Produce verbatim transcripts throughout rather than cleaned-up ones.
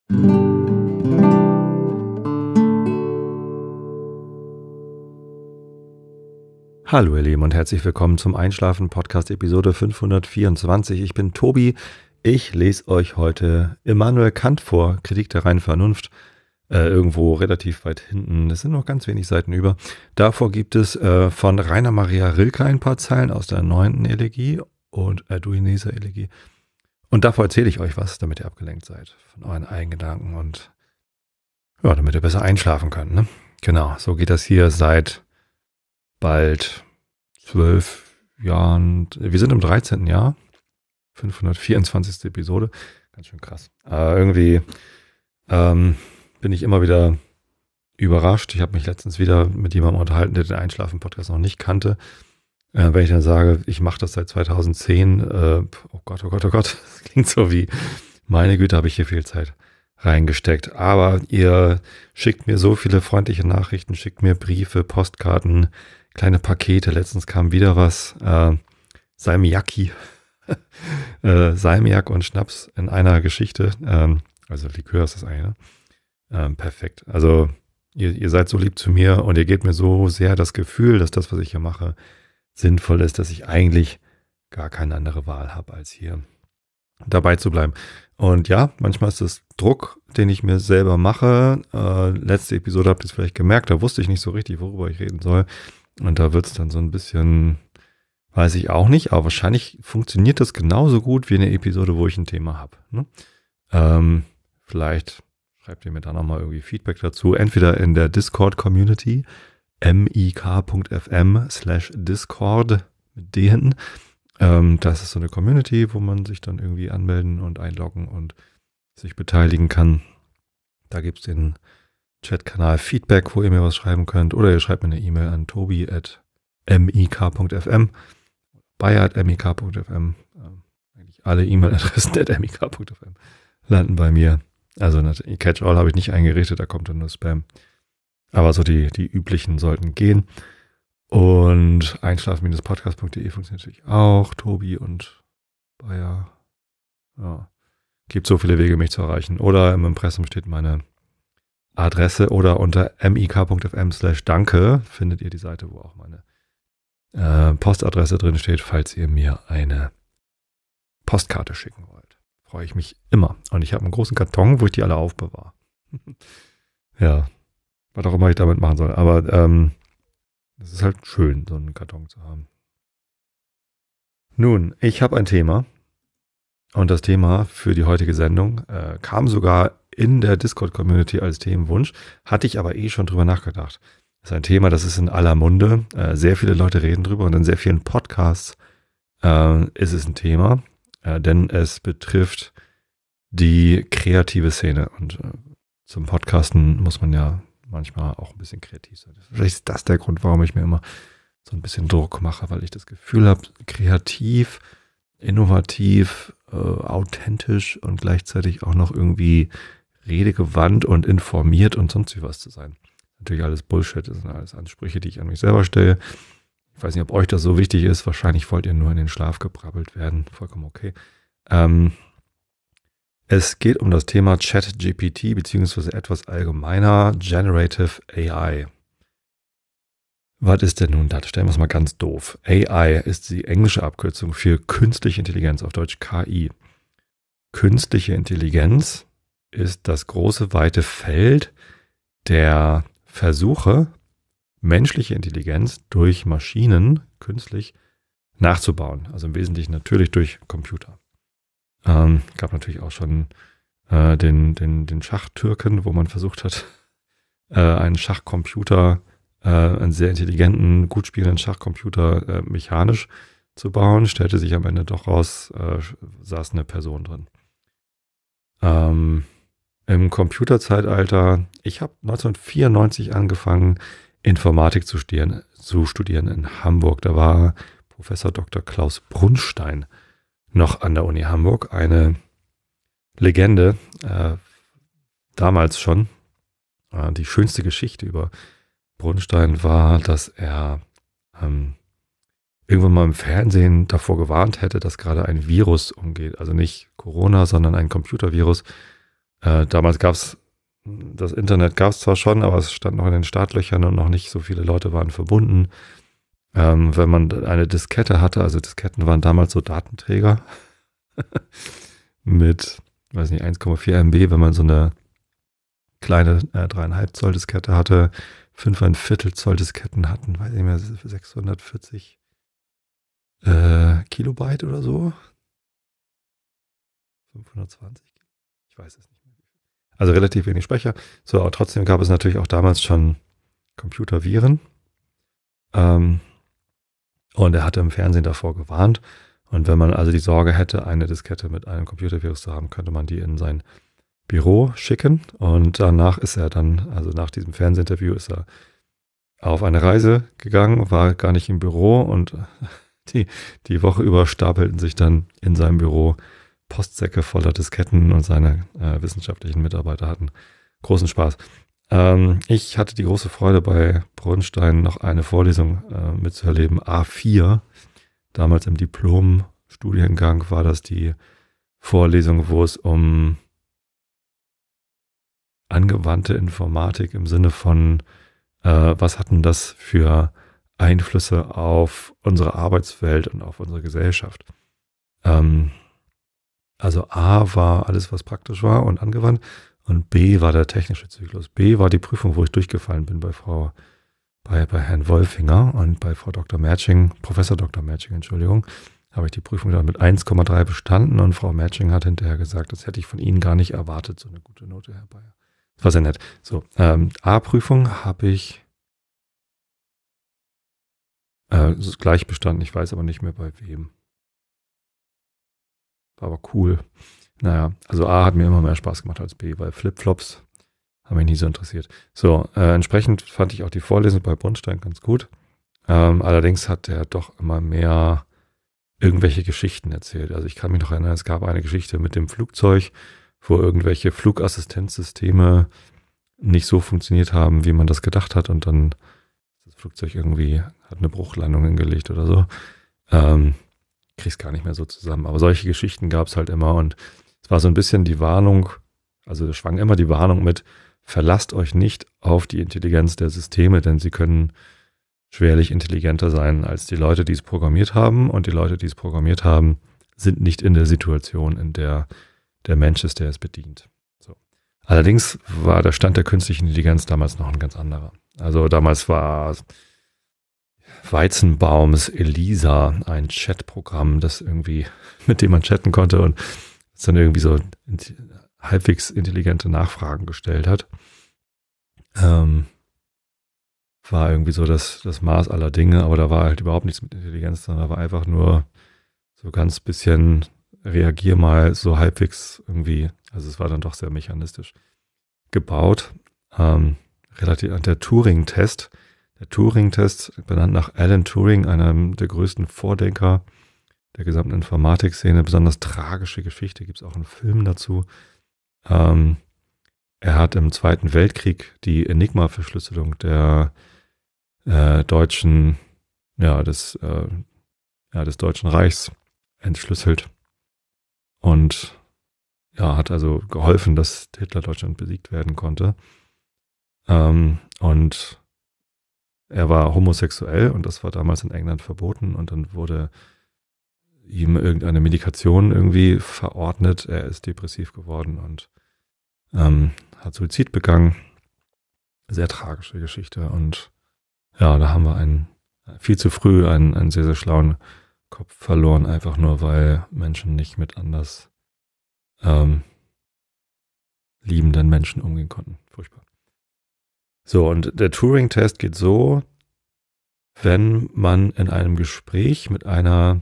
Hallo ihr Lieben und herzlich willkommen zum Einschlafen Podcast Episode fünfhundertvierundzwanzig. Ich bin Tobi. Ich lese euch heute Immanuel Kant vor, Kritik der reinen Vernunft, äh, irgendwo relativ weit hinten. Es sind noch ganz wenig Seiten über. Davor gibt es äh, von Rainer Maria Rilke ein paar Zeilen aus der neunten Elegie und äh, Duineser Elegie. Und davor erzähle ich euch was, damit ihr abgelenkt seid von euren eigenen Gedanken und ja, damit ihr besser einschlafen könnt. Ne? Genau, so geht das hier seit bald zwölf Jahren. Wir sind im dreizehnten Jahr. fünfhundertvierundzwanzigste Episode. Ganz schön krass. Aber irgendwie ähm, bin ich immer wieder überrascht. Ich habe mich letztens wieder mit jemandem unterhalten, der den Einschlafen-Podcast noch nicht kannte. Äh, wenn ich dann sage, ich mache das seit zweitausendzehn, äh, oh Gott, oh Gott, oh Gott, das klingt so wie, meine Güte, habe ich hier viel Zeit reingesteckt. Aber ihr schickt mir so viele freundliche Nachrichten, schickt mir Briefe, Postkarten, kleine Pakete. Letztens kam wieder was, äh, Salmiakki, äh, Salmiak und Schnaps in einer Geschichte. Ähm, also Likör ist das eine. Ne? Ähm, perfekt. Also ihr, ihr seid so lieb zu mir und ihr gebt mir so sehr das Gefühl, dass das, was ich hier mache, sinnvoll ist, dass ich eigentlich gar keine andere Wahl habe, als hier dabei zu bleiben. Und ja, manchmal ist es Druck, den ich mir selber mache. Äh, letzte Episode habt ihr es vielleicht gemerkt, da wusste ich nicht so richtig, worüber ich reden soll. Und da wird es dann so ein bisschen, weiß ich auch nicht, aber wahrscheinlich funktioniert das genauso gut wie eine Episode, wo ich ein Thema habe. Ne? Ähm, vielleicht schreibt ihr mir da nochmal irgendwie Feedback dazu, entweder in der Discord-Community, mik.fm slash Discord mit D hinten. Ähm, das ist so eine Community, wo man sich dann irgendwie anmelden und einloggen und sich beteiligen kann. Da gibt es den Chatkanal Feedback, wo ihr mir was schreiben könnt. Oder ihr schreibt mir eine E-Mail an tobi at mik.fm, bayer at mik.fm. Ähm, eigentlich alle E-Mail-Adressen at mik.fm landen bei mir. Also Catch-all habe ich nicht eingerichtet, da kommt dann nur Spam. Aber so die, die üblichen sollten gehen. Und einschlafen-podcast punkt de funktioniert natürlich auch. Tobi und Bayer. Ja. Gibt so viele Wege, mich zu erreichen. Oder im Impressum steht meine Adresse oder unter mik.fm slash danke findet ihr die Seite, wo auch meine äh, Postadresse drin steht, falls ihr mir eine Postkarte schicken wollt. Freue ich mich immer. Und ich habe einen großen Karton, wo ich die alle aufbewahre. Ja, was auch immer ich damit machen soll. Aber ähm, das ist halt schön, so einen Karton zu haben. Nun, ich habe ein Thema. Und das Thema für die heutige Sendung äh, kam sogar in der Discord-Community als Themenwunsch, hatte ich aber eh schon drüber nachgedacht. Das ist ein Thema, das ist in aller Munde. Äh, sehr viele Leute reden drüber und in sehr vielen Podcasts äh, ist es ein Thema, äh, denn es betrifft die kreative Szene. Und äh, zum Podcasten muss man ja manchmal auch ein bisschen kreativ sein. Vielleicht ist das der Grund, warum ich mir immer so ein bisschen Druck mache, weil ich das Gefühl habe, kreativ, innovativ, äh, authentisch und gleichzeitig auch noch irgendwie redegewandt und informiert und sonst wie was zu sein. Natürlich alles Bullshit, das sind alles Ansprüche, die ich an mich selber stelle. Ich weiß nicht, ob euch das so wichtig ist. Wahrscheinlich wollt ihr nur in den Schlaf gebrabbelt werden. Vollkommen okay. Ähm, es geht um das Thema ChatGPT beziehungsweise etwas allgemeiner Generative A I. Was ist denn nun das? Stellen wir es mal ganz doof. A I ist die englische Abkürzung für künstliche Intelligenz, auf Deutsch K I. Künstliche Intelligenz ist das große, weite Feld der Versuche, menschliche Intelligenz durch Maschinen künstlich nachzubauen. Also im Wesentlichen natürlich durch Computer. Ähm, gab natürlich auch schon äh, den, den, den Schachtürken, wo man versucht hat, äh, einen Schachcomputer, äh, einen sehr intelligenten, gut spielenden Schachcomputer äh, mechanisch zu bauen. Stellte sich am Ende doch raus, äh, saß eine Person drin. Ähm, Im Computerzeitalter, ich habe neunzehnhundertvierundneunzig angefangen, Informatik zu studieren, zu studieren in Hamburg. Da war Professor Doktor Klaus Brunstein noch an der Uni Hamburg, eine Legende, äh, damals schon. Äh, die schönste Geschichte über Brunstein war, dass er ähm, irgendwann mal im Fernsehen davor gewarnt hätte, dass gerade ein Virus umgeht. Also nicht Corona, sondern ein Computervirus. Äh, damals gab es, das Internet gab es zwar schon, aber es stand noch in den Startlöchern und noch nicht so viele Leute waren verbunden. Ähm, wenn man eine Diskette hatte, also Disketten waren damals so Datenträger mit, weiß nicht, eins Komma vier Megabyte, wenn man so eine kleine äh, drei Komma fünf Zoll Diskette hatte, fünf Komma fünf Zoll Disketten hatten, weiß ich nicht mehr, sechshundertvierzig äh, Kilobyte oder so. fünfhundertzwanzig? Ich weiß es nicht mehr. Also relativ wenig Speicher. So, aber trotzdem gab es natürlich auch damals schon Computerviren. Ähm, und er hatte im Fernsehen davor gewarnt. Und wenn man also die Sorge hätte, eine Diskette mit einem Computervirus zu haben, könnte man die in sein Büro schicken. Und danach ist er dann, also nach diesem Fernsehinterview, ist er auf eine Reise gegangen, war gar nicht im Büro und die, die Woche über stapelten sich dann in seinem Büro Postsäcke voller Disketten und seine äh, wissenschaftlichen Mitarbeiter hatten großen Spaß. Ähm, ich hatte die große Freude, bei Bronstein noch eine Vorlesung äh, mitzuerleben, A vier. Damals im Diplom-Studiengang war das die Vorlesung, wo es um angewandte Informatik im Sinne von, äh, was hatten das für Einflüsse auf unsere Arbeitswelt und auf unsere Gesellschaft. Ähm, also A war alles, was praktisch war und angewandt, und B war der technische Zyklus. B war die Prüfung, wo ich durchgefallen bin bei Frau, bei, bei Herrn Wolfinger, und bei Frau Doktor Merching, Professor Doktor Merching, Entschuldigung, habe ich die Prüfung dann mit eins Komma drei bestanden, und Frau Merching hat hinterher gesagt, das hätte ich von Ihnen gar nicht erwartet, so eine gute Note, Herr Bayer. Das war sehr nett. So, ähm, A-Prüfung habe ich äh, gleich bestanden, ich weiß aber nicht mehr bei wem. War aber cool. Naja, also A hat mir immer mehr Spaß gemacht als B, weil Flipflops haben mich nie so interessiert. So, äh, entsprechend fand ich auch die Vorlesung bei Bronstein ganz gut. Ähm, allerdings hat er doch immer mehr irgendwelche Geschichten erzählt. Also ich kann mich noch erinnern, es gab eine Geschichte mit dem Flugzeug, wo irgendwelche Flugassistenzsysteme nicht so funktioniert haben, wie man das gedacht hat, und dann das Flugzeug irgendwie hat eine Bruchlandung hingelegt oder so. Ähm, krieg's gar nicht mehr so zusammen. Aber solche Geschichten gab es halt immer, und es war so ein bisschen die Warnung, also es schwang immer die Warnung mit, verlasst euch nicht auf die Intelligenz der Systeme, denn sie können schwerlich intelligenter sein als die Leute, die es programmiert haben, und die Leute, die es programmiert haben, sind nicht in der Situation, in der der Mensch ist, der es bedient. So. Allerdings war der Stand der künstlichen Intelligenz damals noch ein ganz anderer. Also damals war Weizenbaums Elisa ein Chatprogramm, das irgendwie, mit dem man chatten konnte und es dann irgendwie so halbwegs intelligente Nachfragen gestellt hat. Ähm, war irgendwie so das, das Maß aller Dinge, aber da war halt überhaupt nichts mit Intelligenz, sondern da war einfach nur so ganz bisschen, reagier mal so halbwegs irgendwie, also es war dann doch sehr mechanistisch gebaut. Ähm, relativ der Turing-Test, der Turing-Test, benannt nach Alan Turing, einem der größten Vordenker der gesamten Informatik-Szene, besonders tragische Geschichte, gibt es auch einen Film dazu. Ähm, er hat im Zweiten Weltkrieg die Enigma-Verschlüsselung der äh, deutschen, ja, des, äh, ja, des Deutschen Reichs entschlüsselt und ja, hat also geholfen, dass Hitler-Deutschland besiegt werden konnte. Ähm, und er war homosexuell, und das war damals in England verboten, und dann wurde ihm irgendeine Medikation irgendwie verordnet. Er ist depressiv geworden und ähm, hat Suizid begangen. Sehr tragische Geschichte, und ja, da haben wir einen viel zu früh einen, einen sehr, sehr schlauen Kopf verloren, einfach nur, weil Menschen nicht mit anders ähm, liebenden Menschen umgehen konnten. Furchtbar. So, und der Turing-Test geht so, wenn man in einem Gespräch mit einer,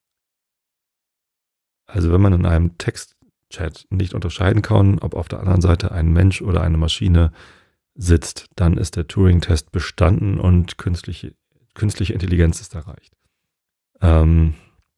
also wenn man in einem Textchat nicht unterscheiden kann, ob auf der anderen Seite ein Mensch oder eine Maschine sitzt, dann ist der Turing-Test bestanden und künstliche, künstliche Intelligenz ist erreicht. Ähm,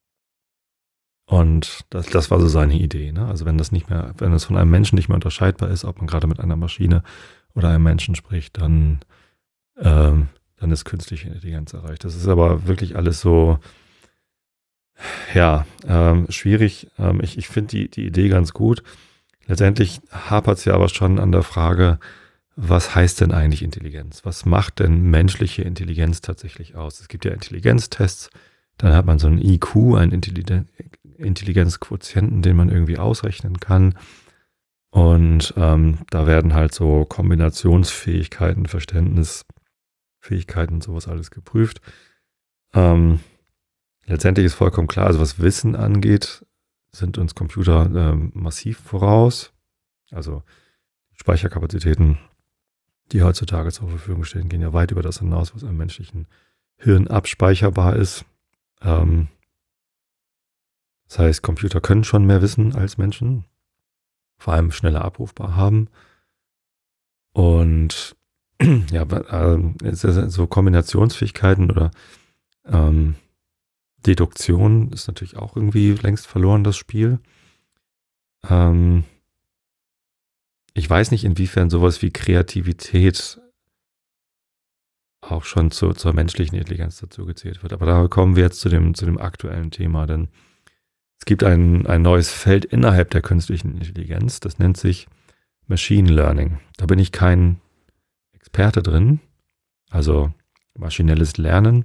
und das, das war so seine Idee. Ne? Also wenn das nicht mehr, wenn es von einem Menschen nicht mehr unterscheidbar ist, ob man gerade mit einer Maschine oder einem Menschen spricht, dann, ähm, dann ist künstliche Intelligenz erreicht. Das ist aber wirklich alles so, ja, ähm, schwierig. Ähm, ich ich finde die, die Idee ganz gut. letztendlich hapert es ja aber schon an der Frage, was heißt denn eigentlich Intelligenz? Was macht denn menschliche Intelligenz tatsächlich aus? Es gibt ja Intelligenztests, dann hat man so einen I Q, einen Intelligen- Intelligenzquotienten, den man irgendwie ausrechnen kann. Und ähm, da werden halt so Kombinationsfähigkeiten, Verständnisfähigkeiten, sowas alles geprüft. Ähm, letztendlich ist vollkommen klar, also was Wissen angeht, sind uns Computer ähm, massiv voraus. Also Speicherkapazitäten, die heutzutage zur Verfügung stehen, gehen ja weit über das hinaus, was im menschlichen Hirn abspeicherbar ist. Ähm, das heißt, Computer können schon mehr Wissen als Menschen, vor allem schneller abrufbar haben. Und ja, äh, so Kombinationsfähigkeiten oder ähm, Deduktion ist natürlich auch irgendwie längst verloren, das Spiel. Ähm, ich weiß nicht, inwiefern sowas wie Kreativität auch schon zu, zur menschlichen Intelligenz dazu gezählt wird. Aber da kommen wir jetzt zu dem, zu dem aktuellen Thema, denn es gibt ein, ein neues Feld innerhalb der künstlichen Intelligenz, das nennt sich Machine Learning. Da bin ich kein Experte drin, also maschinelles Lernen.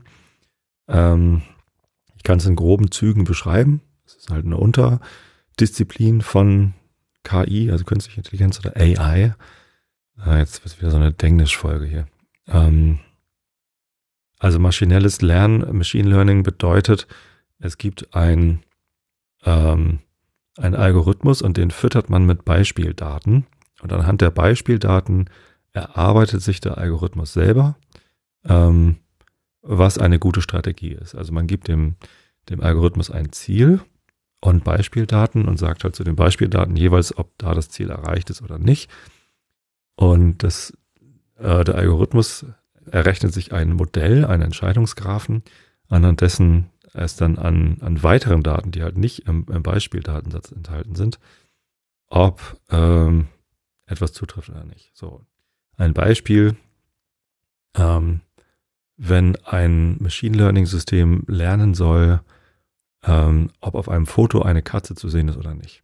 Ähm, ich kann es in groben Zügen beschreiben. Es ist halt eine Unterdisziplin von K I, also künstliche Intelligenz oder A I. Äh, jetzt wird es wieder so eine Denglisch-Folge hier. Ähm, also maschinelles Lernen, Machine Learning bedeutet, es gibt ein ähm, einen Algorithmus und den füttert man mit Beispieldaten. Und anhand der Beispieldaten erarbeitet sich der Algorithmus selber, ähm, was eine gute Strategie ist. Also man gibt dem, dem Algorithmus ein Ziel und Beispieldaten und sagt halt zu den Beispieldaten jeweils, ob da das Ziel erreicht ist oder nicht. Und das, äh, der Algorithmus errechnet sich ein Modell, einen Entscheidungsgraphen, anhand dessen es dann an, an weiteren Daten, die halt nicht im, im Beispieldatensatz enthalten sind, ob ähm, etwas zutrifft oder nicht. So, ein Beispiel, ähm, wenn ein Machine Learning System lernen soll, ähm, ob auf einem Foto eine Katze zu sehen ist oder nicht,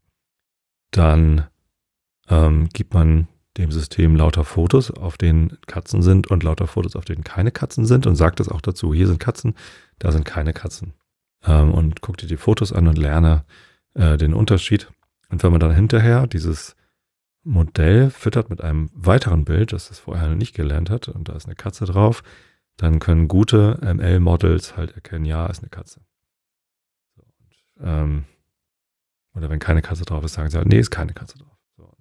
dann ähm, gibt man dem System lauter Fotos, auf denen Katzen sind und lauter Fotos, auf denen keine Katzen sind und sagt es auch dazu, hier sind Katzen, da sind keine Katzen. Ähm, und guck dir die Fotos an und lerne äh, den Unterschied. Und wenn man dann hinterher dieses Modell füttert mit einem weiteren Bild, das es vorher noch nicht gelernt hat, und da ist eine Katze drauf, dann können gute M L-Models halt erkennen, ja, ist eine Katze. So, und, ähm, oder wenn keine Katze drauf ist, sagen sie halt, nee, ist keine Katze drauf. So.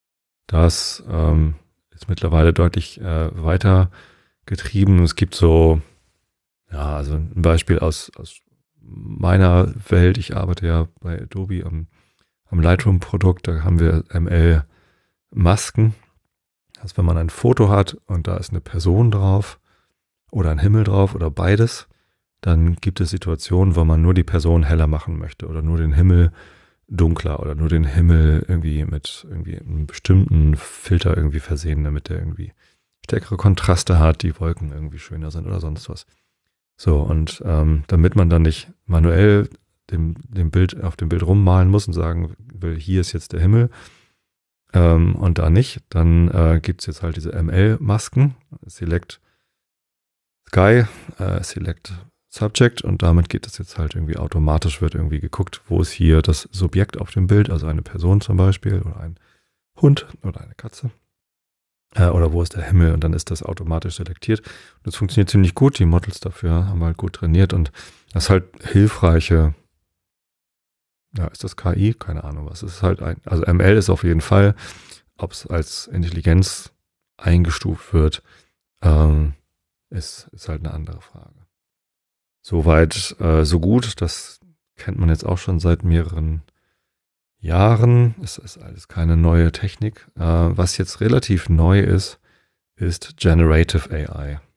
Das ähm, ist mittlerweile deutlich äh, weiter getrieben. Es gibt so, ja, also ein Beispiel aus, aus meiner Welt. Ich arbeite ja bei Adobe am, am Lightroom-Produkt. Da haben wir M L-Masken. Also wenn man ein Foto hat und da ist eine Person drauf oder ein Himmel drauf oder beides, dann gibt es Situationen, wo man nur die Person heller machen möchte oder nur den Himmel dunkler oder nur den Himmel irgendwie mit irgendwie einem bestimmten Filter irgendwie versehen, damit der irgendwie stärkere Kontraste hat, die Wolken irgendwie schöner sind oder sonst was. So, und ähm, damit man dann nicht manuell dem, dem Bild, auf dem Bild rummalen muss und sagen will, hier ist jetzt der Himmel ähm, und da nicht, dann äh, gibt es jetzt halt diese M L-Masken, Select Sky, äh, Select Subject, und damit geht es jetzt halt irgendwie automatisch, wird irgendwie geguckt, wo ist hier das Subjekt auf dem Bild, also eine Person zum Beispiel oder ein Hund oder eine Katze. Äh, oder wo ist der Himmel, und dann ist das automatisch selektiert. Und das funktioniert ziemlich gut, die Models dafür haben halt gut trainiert und das ist halt hilfreiche, ja, ist das K I? Keine Ahnung was. Es ist halt ein, also M L ist auf jeden Fall, ob es als Intelligenz eingestuft wird, ähm, ist, ist halt eine andere Frage. Soweit, äh, so gut, das kennt man jetzt auch schon seit mehreren Jahren. Es ist alles keine neue Technik. Äh, was jetzt relativ neu ist, ist Generative A I.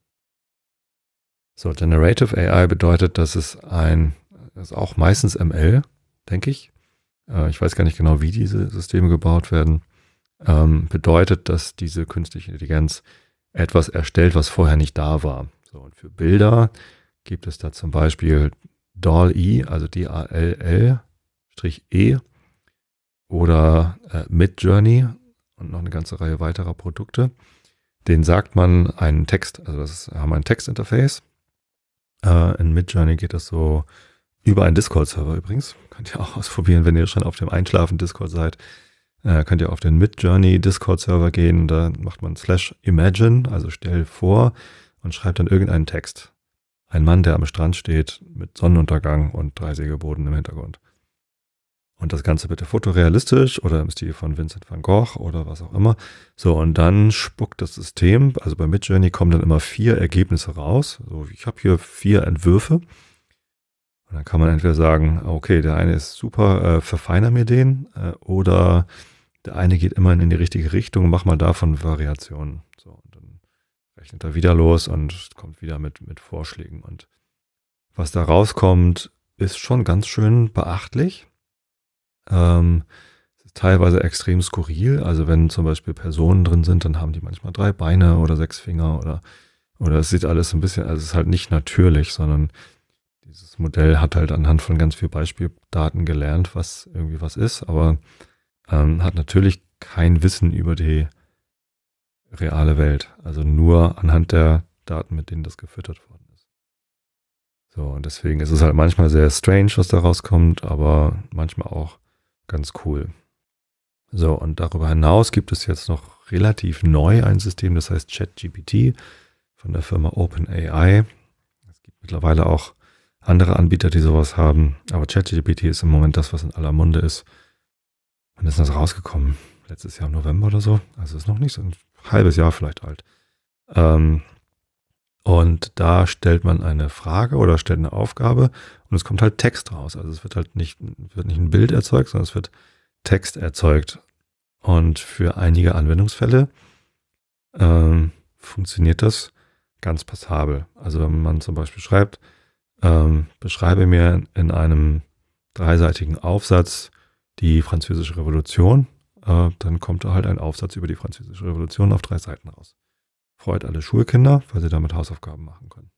So, Generative A I bedeutet, dass es ein, das ist auch meistens M L, denke ich. Äh, ich weiß gar nicht genau, wie diese Systeme gebaut werden. Ähm, bedeutet, dass diese künstliche Intelligenz etwas erstellt, was vorher nicht da war. So, und für Bilder gibt es da zum Beispiel D A L L-E, also D A L L-E. oder äh, Midjourney und noch eine ganze Reihe weiterer Produkte. Den sagt man einen Text, also das ist, haben wir ein Textinterface. Äh, in Midjourney geht das so über einen Discord-Server übrigens. Könnt ihr auch ausprobieren, wenn ihr schon auf dem Einschlafen-Discord seid. Äh, könnt ihr auf den Midjourney Discord-Server gehen. Da macht man slash imagine, also stell vor, und schreibt dann irgendeinen Text. Ein Mann, der am Strand steht mit Sonnenuntergang und drei Segelbooten im Hintergrund. Und das Ganze bitte fotorealistisch oder im Stil von Vincent van Gogh oder was auch immer. So, und dann spuckt das System, also bei Midjourney kommen dann immer vier Ergebnisse raus. So, ich habe hier vier Entwürfe. Und dann kann man entweder sagen, okay, der eine ist super, äh, verfeiner mir den. Äh, oder der eine geht immerhin in die richtige Richtung, mach mal davon Variationen. So, und dann rechnet er wieder los und kommt wieder mit, mit Vorschlägen. Und was da rauskommt, ist schon ganz schön beachtlich. Ähm, es ist teilweise extrem skurril. Also wenn zum Beispiel Personen drin sind, dann haben die manchmal drei Beine oder sechs Finger oder, oder es sieht alles ein bisschen, also es ist halt nicht natürlich, sondern dieses Modell hat halt anhand von ganz viel Beispieldaten gelernt, was irgendwie was ist, aber ähm, hat natürlich kein Wissen über die reale Welt. Also nur anhand der Daten, mit denen das gefüttert worden ist. So, und deswegen ist es halt manchmal sehr strange, was da rauskommt, aber manchmal auch ganz cool. So, und darüber hinaus gibt es jetzt noch relativ neu ein System, das heißt ChatGPT von der Firma OpenAI. Es gibt mittlerweile auch andere Anbieter, die sowas haben, aber ChatGPT ist im Moment das, was in aller Munde ist. Wann ist das rausgekommen? Letztes Jahr im November oder so? Also ist noch nicht so ein halbes Jahr vielleicht alt. Ähm, und da stellt man eine Frage oder stellt eine Aufgabe und es kommt halt Text raus. Also es wird halt nicht, wird nicht ein Bild erzeugt, sondern es wird Text erzeugt. Und für einige Anwendungsfälle ähm, funktioniert das ganz passabel. Also wenn man zum Beispiel schreibt, ähm, beschreibe mir in einem dreiseitigen Aufsatz die Französische Revolution, äh, dann kommt da halt ein Aufsatz über die Französische Revolution auf drei Seiten raus. Freut alle Schulkinder, weil sie damit Hausaufgaben machen können.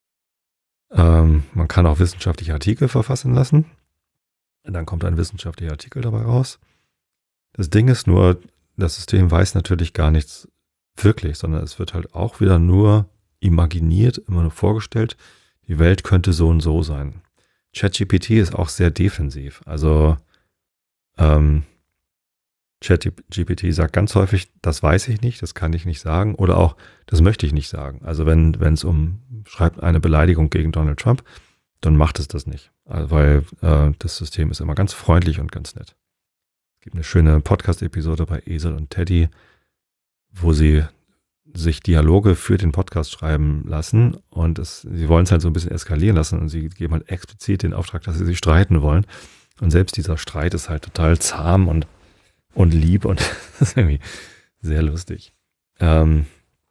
Ähm, man kann auch wissenschaftliche Artikel verfassen lassen. Und dann kommt ein wissenschaftlicher Artikel dabei raus. Das Ding ist nur, das System weiß natürlich gar nichts wirklich, sondern es wird halt auch wieder nur imaginiert, immer nur vorgestellt, die Welt könnte so und so sein. ChatGPT ist auch sehr defensiv. Also ähm, ChatGPT sagt ganz häufig, das weiß ich nicht, das kann ich nicht sagen oder auch, das möchte ich nicht sagen. Also wenn wenn es um, schreibt eine Beleidigung gegen Donald Trump, dann macht es das nicht, also weil äh, das System ist immer ganz freundlich und ganz nett. Es gibt eine schöne Podcast-Episode bei Esel und Teddy, wo sie sich Dialoge für den Podcast schreiben lassen und es, sie wollen es halt so ein bisschen eskalieren lassen und sie geben halt explizit den Auftrag, dass sie sich streiten wollen. Und selbst dieser Streit ist halt total zahm und und lieb und das ist irgendwie sehr lustig. Ähm,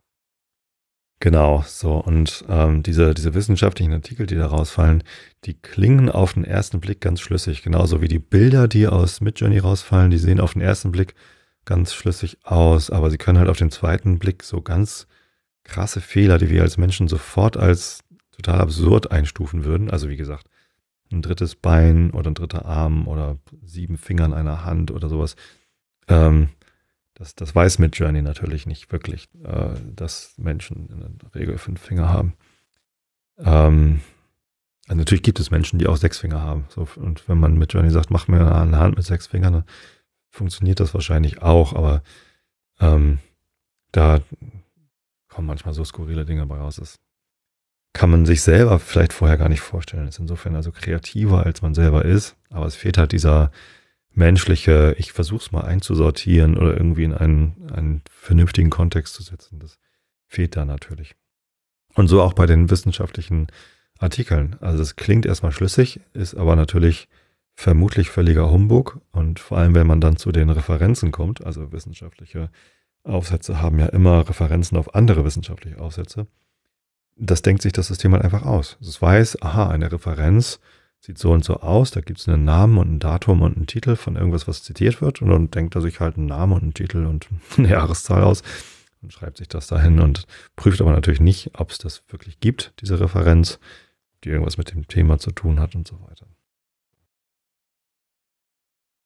genau, so und ähm, diese, diese wissenschaftlichen Artikel, die da rausfallen, die klingen auf den ersten Blick ganz schlüssig, genauso wie die Bilder, die aus Midjourney rausfallen, die sehen auf den ersten Blick ganz schlüssig aus, aber sie können halt auf den zweiten Blick so ganz krasse Fehler, die wir als Menschen sofort als total absurd einstufen würden, also wie gesagt, ein drittes Bein oder ein dritter Arm oder sieben Finger in einer Hand oder sowas, Ähm, das, das weiß Midjourney natürlich nicht wirklich, äh, dass Menschen in der Regel fünf Finger haben. Ähm, also natürlich gibt es Menschen, die auch sechs Finger haben. So, und wenn man Midjourney sagt, mach mir eine Hand mit sechs Fingern, dann funktioniert das wahrscheinlich auch, aber ähm, da kommen manchmal so skurrile Dinge bei raus. Das kann man sich selber vielleicht vorher gar nicht vorstellen. Ist insofern also kreativer, als man selber ist, aber es fehlt halt dieser menschliche, ich versuche es mal einzusortieren oder irgendwie in einen, einen vernünftigen Kontext zu setzen. Das fehlt da natürlich. Und so auch bei den wissenschaftlichen Artikeln. Also es klingt erstmal schlüssig, ist aber natürlich vermutlich völliger Humbug. Und vor allem, wenn man dann zu den Referenzen kommt, also wissenschaftliche Aufsätze haben ja immer Referenzen auf andere wissenschaftliche Aufsätze, das denkt sich das System halt einfach aus. Es weiß, aha, eine Referenz sieht so und so aus, da gibt es einen Namen und ein Datum und einen Titel von irgendwas, was zitiert wird und dann denkt er sich halt einen Namen und einen Titel und eine Jahreszahl aus und schreibt sich das dahin und prüft aber natürlich nicht, ob es das wirklich gibt, diese Referenz, die irgendwas mit dem Thema zu tun hat und so weiter.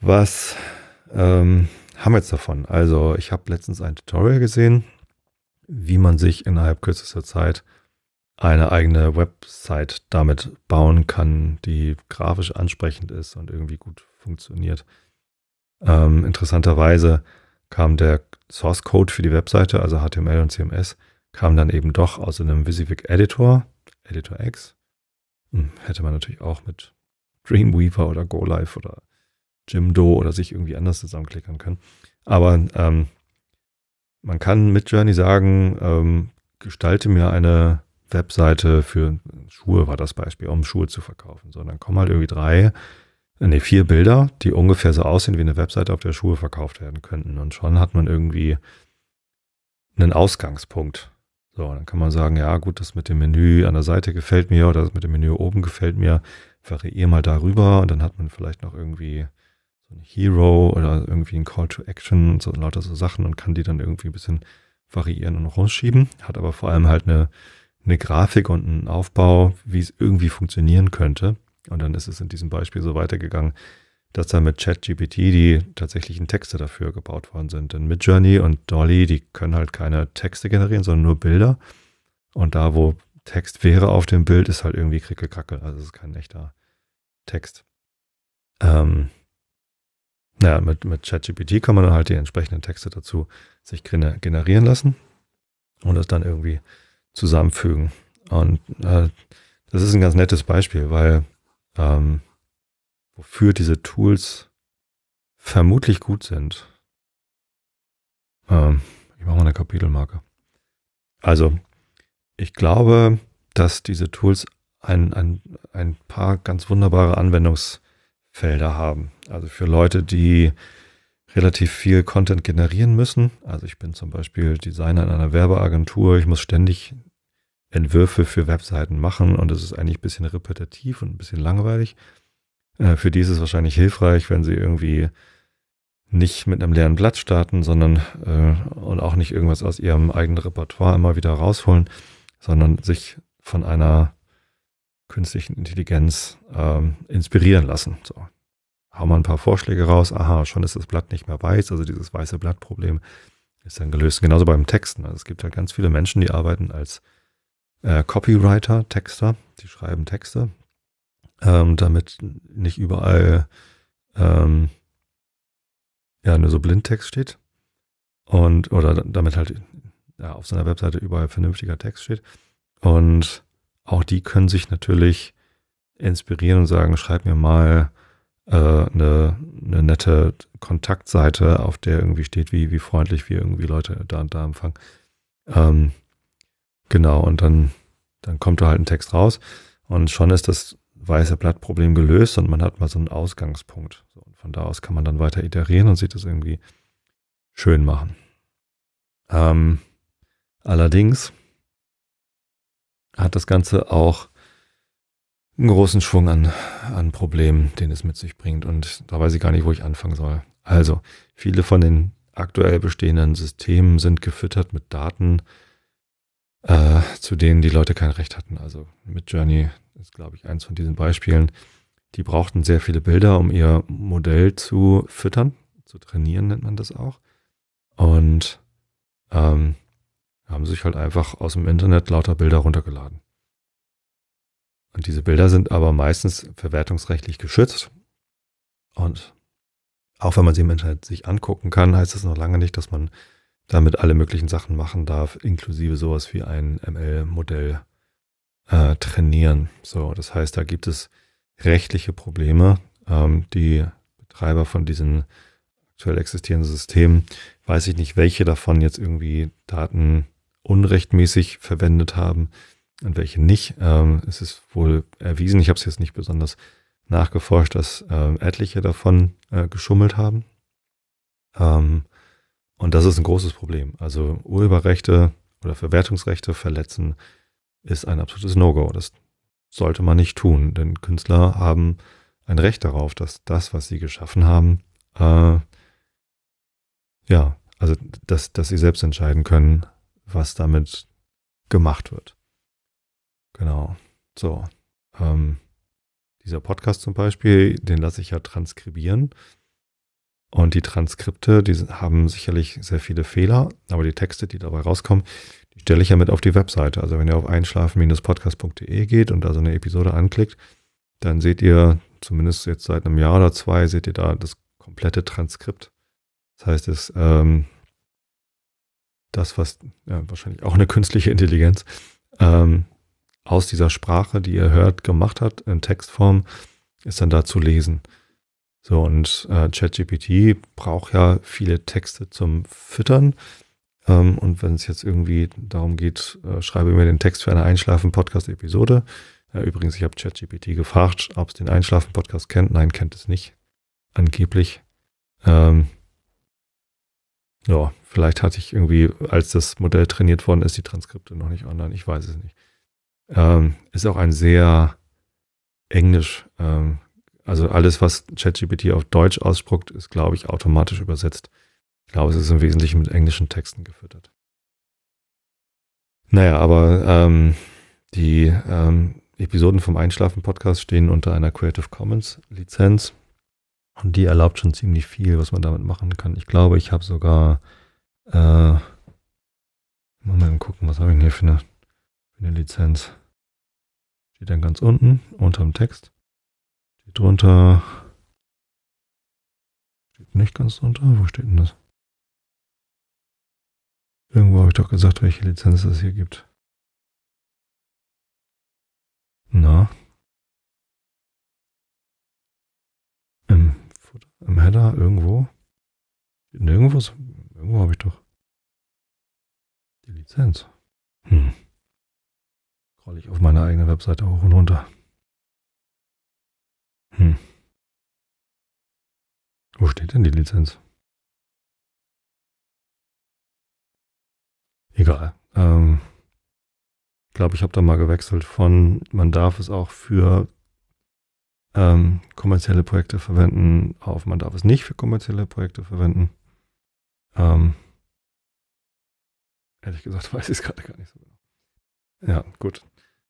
Was ähm, haben wir jetzt davon? Also ich habe letztens ein Tutorial gesehen, wie man sich innerhalb kürzester Zeit eine eigene Website damit bauen kann, die grafisch ansprechend ist und irgendwie gut funktioniert. Ähm, interessanterweise kam der Source Code für die Webseite, also H T M L und C M S, kam dann eben doch aus einem Wysiwyg Editor, Editor X. Hm, hätte man natürlich auch mit Dreamweaver oder GoLive oder Jimdo oder sich irgendwie anders zusammenklickern können. Aber ähm, man kann mit Journey sagen, ähm, gestalte mir eine Webseite für Schuhe, war das Beispiel, um Schuhe zu verkaufen. So, dann kommen halt irgendwie drei, nee, vier Bilder, die ungefähr so aussehen wie eine Webseite, auf der Schuhe verkauft werden könnten. Und schon hat man irgendwie einen Ausgangspunkt. So, dann kann man sagen, ja gut, das mit dem Menü an der Seite gefällt mir oder das mit dem Menü oben gefällt mir, variiere mal darüber und dann hat man vielleicht noch irgendwie so ein Hero oder irgendwie ein Call to Action und so lauter so Sachen und kann die dann irgendwie ein bisschen variieren und rausschieben. Hat aber vor allem halt eine, eine Grafik und einen Aufbau, wie es irgendwie funktionieren könnte. Und dann ist es in diesem Beispiel so weitergegangen, dass da mit ChatGPT die tatsächlichen Texte dafür gebaut worden sind. Denn Midjourney und Dolly, die können halt keine Texte generieren, sondern nur Bilder. Und da, wo Text wäre auf dem Bild, ist halt irgendwie Krickelkrackel. Also es ist kein echter Text. Ähm, naja, mit, mit ChatGPT kann man dann halt die entsprechenden Texte dazu sich generieren lassen und das dann irgendwie zusammenfügen. Und äh, das ist ein ganz nettes Beispiel, weil ähm, wofür diese Tools vermutlich gut sind. Ähm, ich mache mal eine Kapitelmarke. Also, ich glaube, dass diese Tools ein, ein, ein paar ganz wunderbare Anwendungsfelder haben. Also für Leute, die relativ viel Content generieren müssen. Also ich bin zum Beispiel Designer in einer Werbeagentur. Ich muss ständig Entwürfe für Webseiten machen und das ist eigentlich ein bisschen repetitiv und ein bisschen langweilig. Äh, für die ist es wahrscheinlich hilfreich, wenn sie irgendwie nicht mit einem leeren Blatt starten, sondern äh, und auch nicht irgendwas aus ihrem eigenen Repertoire immer wieder rausholen, sondern sich von einer künstlichen Intelligenz ähm, inspirieren lassen. So. Hau mal ein paar Vorschläge raus, aha, schon ist das Blatt nicht mehr weiß, also dieses weiße Blattproblem ist dann gelöst. Genauso beim Texten. Also es gibt halt ganz viele Menschen, die arbeiten als äh, Copywriter, Texter, die schreiben Texte, ähm, damit nicht überall ähm, ja nur so Blindtext steht und oder damit halt ja, auf so einer Webseite überall vernünftiger Text steht. Und auch die können sich natürlich inspirieren und sagen, schreib mir mal äh, eine, eine nette Kontaktseite, auf der irgendwie steht, wie, wie freundlich wir irgendwie Leute da und da empfangen. Ähm, genau, und dann, dann kommt da halt ein Text raus und schon ist das weiße Blattproblem gelöst und man hat mal so einen Ausgangspunkt. So, und von da aus kann man dann weiter iterieren und sich das irgendwie schön machen. Ähm, allerdings hat das Ganze auch einen großen Schwung an, an Problemen, den es mit sich bringt. Und da weiß ich gar nicht, wo ich anfangen soll. Also, viele von den aktuell bestehenden Systemen sind gefüttert mit Daten, äh, zu denen die Leute kein Recht hatten. Also Midjourney ist, glaube ich, eins von diesen Beispielen. Die brauchten sehr viele Bilder, um ihr Modell zu füttern, zu trainieren nennt man das auch. Und ähm, haben sich halt einfach aus dem Internet lauter Bilder runtergeladen. Und diese Bilder sind aber meistens verwertungsrechtlich geschützt. Und auch wenn man sie im Internet sich angucken kann, heißt das noch lange nicht, dass man damit alle möglichen Sachen machen darf, inklusive sowas wie ein M L-Modell äh, trainieren. So, das heißt, da gibt es rechtliche Probleme. Ähm, die Betreiber von diesen aktuell existierenden Systemen, weiß ich nicht, welche davon jetzt irgendwie Daten unrechtmäßig verwendet haben und welche nicht. Ähm, es ist wohl erwiesen, ich habe es jetzt nicht besonders nachgeforscht, dass äh, etliche davon äh, geschummelt haben. Ähm, und das ist ein großes Problem. Also Urheberrechte oder Verwertungsrechte verletzen ist ein absolutes No-Go. Das sollte man nicht tun, denn Künstler haben ein Recht darauf, dass das, was sie geschaffen haben, äh, ja, also dass, dass sie selbst entscheiden können, was damit gemacht wird. Genau. So. Ähm, dieser Podcast zum Beispiel, den lasse ich ja transkribieren. Und die Transkripte, die haben sicherlich sehr viele Fehler, aber die Texte, die dabei rauskommen, die stelle ich ja mit auf die Webseite. Also wenn ihr auf einschlafen Podcast punkt de geht und da so eine Episode anklickt, dann seht ihr, zumindest jetzt seit einem Jahr oder zwei, seht ihr da das komplette Transkript. Das heißt, es ähm, das, was ja, wahrscheinlich auch eine künstliche Intelligenz ähm, aus dieser Sprache, die ihr hört, gemacht hat, in Textform, ist dann da zu lesen. So, und äh, ChatGPT braucht ja viele Texte zum Füttern. Ähm, und wenn es jetzt irgendwie darum geht, äh, schreibe mir den Text für eine Einschlafen-Podcast-Episode. Äh, übrigens, ich habe ChatGPT gefragt, ob es den Einschlafen-Podcast kennt. Nein, kennt es nicht. Angeblich. Ähm, ja, vielleicht hatte ich irgendwie, als das Modell trainiert worden ist, die Transkripte noch nicht online. Ich weiß es nicht. Ähm, ist auch ein sehr Englisch, ähm, also alles, was ChatGPT auf Deutsch ausspuckt, ist, glaube ich, automatisch übersetzt. Ich glaube, es ist im Wesentlichen mit englischen Texten gefüttert. Naja, aber ähm, die ähm, Episoden vom Einschlafen-Podcast stehen unter einer Creative Commons-Lizenz und die erlaubt schon ziemlich viel, was man damit machen kann. Ich glaube, ich habe sogar äh, mal gucken, was habe ich denn hier für eine, für eine Lizenz? Steht dann ganz unten, unter dem Text. Steht drunter. Steht nicht ganz drunter. Wo steht denn das? Irgendwo habe ich doch gesagt, welche Lizenz es hier gibt. Na. Im, im Header irgendwo. Steht nirgendwo. Irgendwo habe ich doch die Lizenz. Hm. Scroll ich auf meiner eigenen Webseite hoch und runter. Hm. Wo steht denn die Lizenz? Egal. Ähm, ich glaube, ich habe da mal gewechselt von, man darf es auch für ähm, kommerzielle Projekte verwenden, auf man darf es nicht für kommerzielle Projekte verwenden. Ähm, ehrlich gesagt weiß ich es gerade gar nicht so genau. Ja, gut.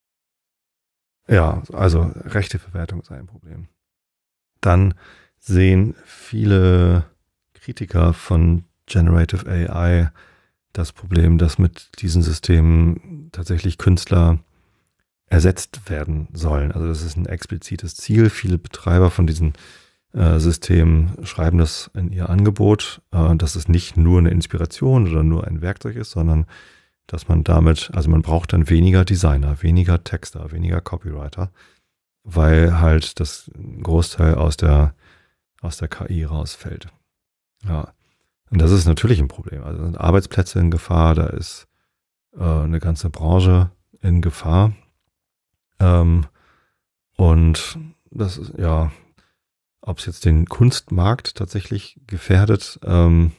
Ja, also Rechteverwertung ist ein Problem. Dann sehen viele Kritiker von Generative A I das Problem, dass mit diesen Systemen tatsächlich Künstler ersetzt werden sollen. Also das ist ein explizites Ziel. Viele Betreiber von diesen äh, Systemen schreiben das in ihr Angebot, äh, dass es nicht nur eine Inspiration oder nur ein Werkzeug ist, sondern dass man damit, also man braucht dann weniger Designer, weniger Texter, weniger Copywriter, weil halt das Großteil aus der, aus der K I rausfällt. Ja. Und das ist natürlich ein Problem. Also sind Arbeitsplätze in Gefahr, da ist äh, eine ganze Branche in Gefahr. Ähm, und das ist, ja, ob es jetzt den Kunstmarkt tatsächlich gefährdet, ähm,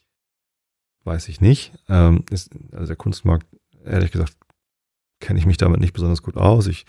weiß ich nicht. Ähm, ist, also der Kunstmarkt, ehrlich gesagt, kenne ich mich damit nicht besonders gut aus. Ich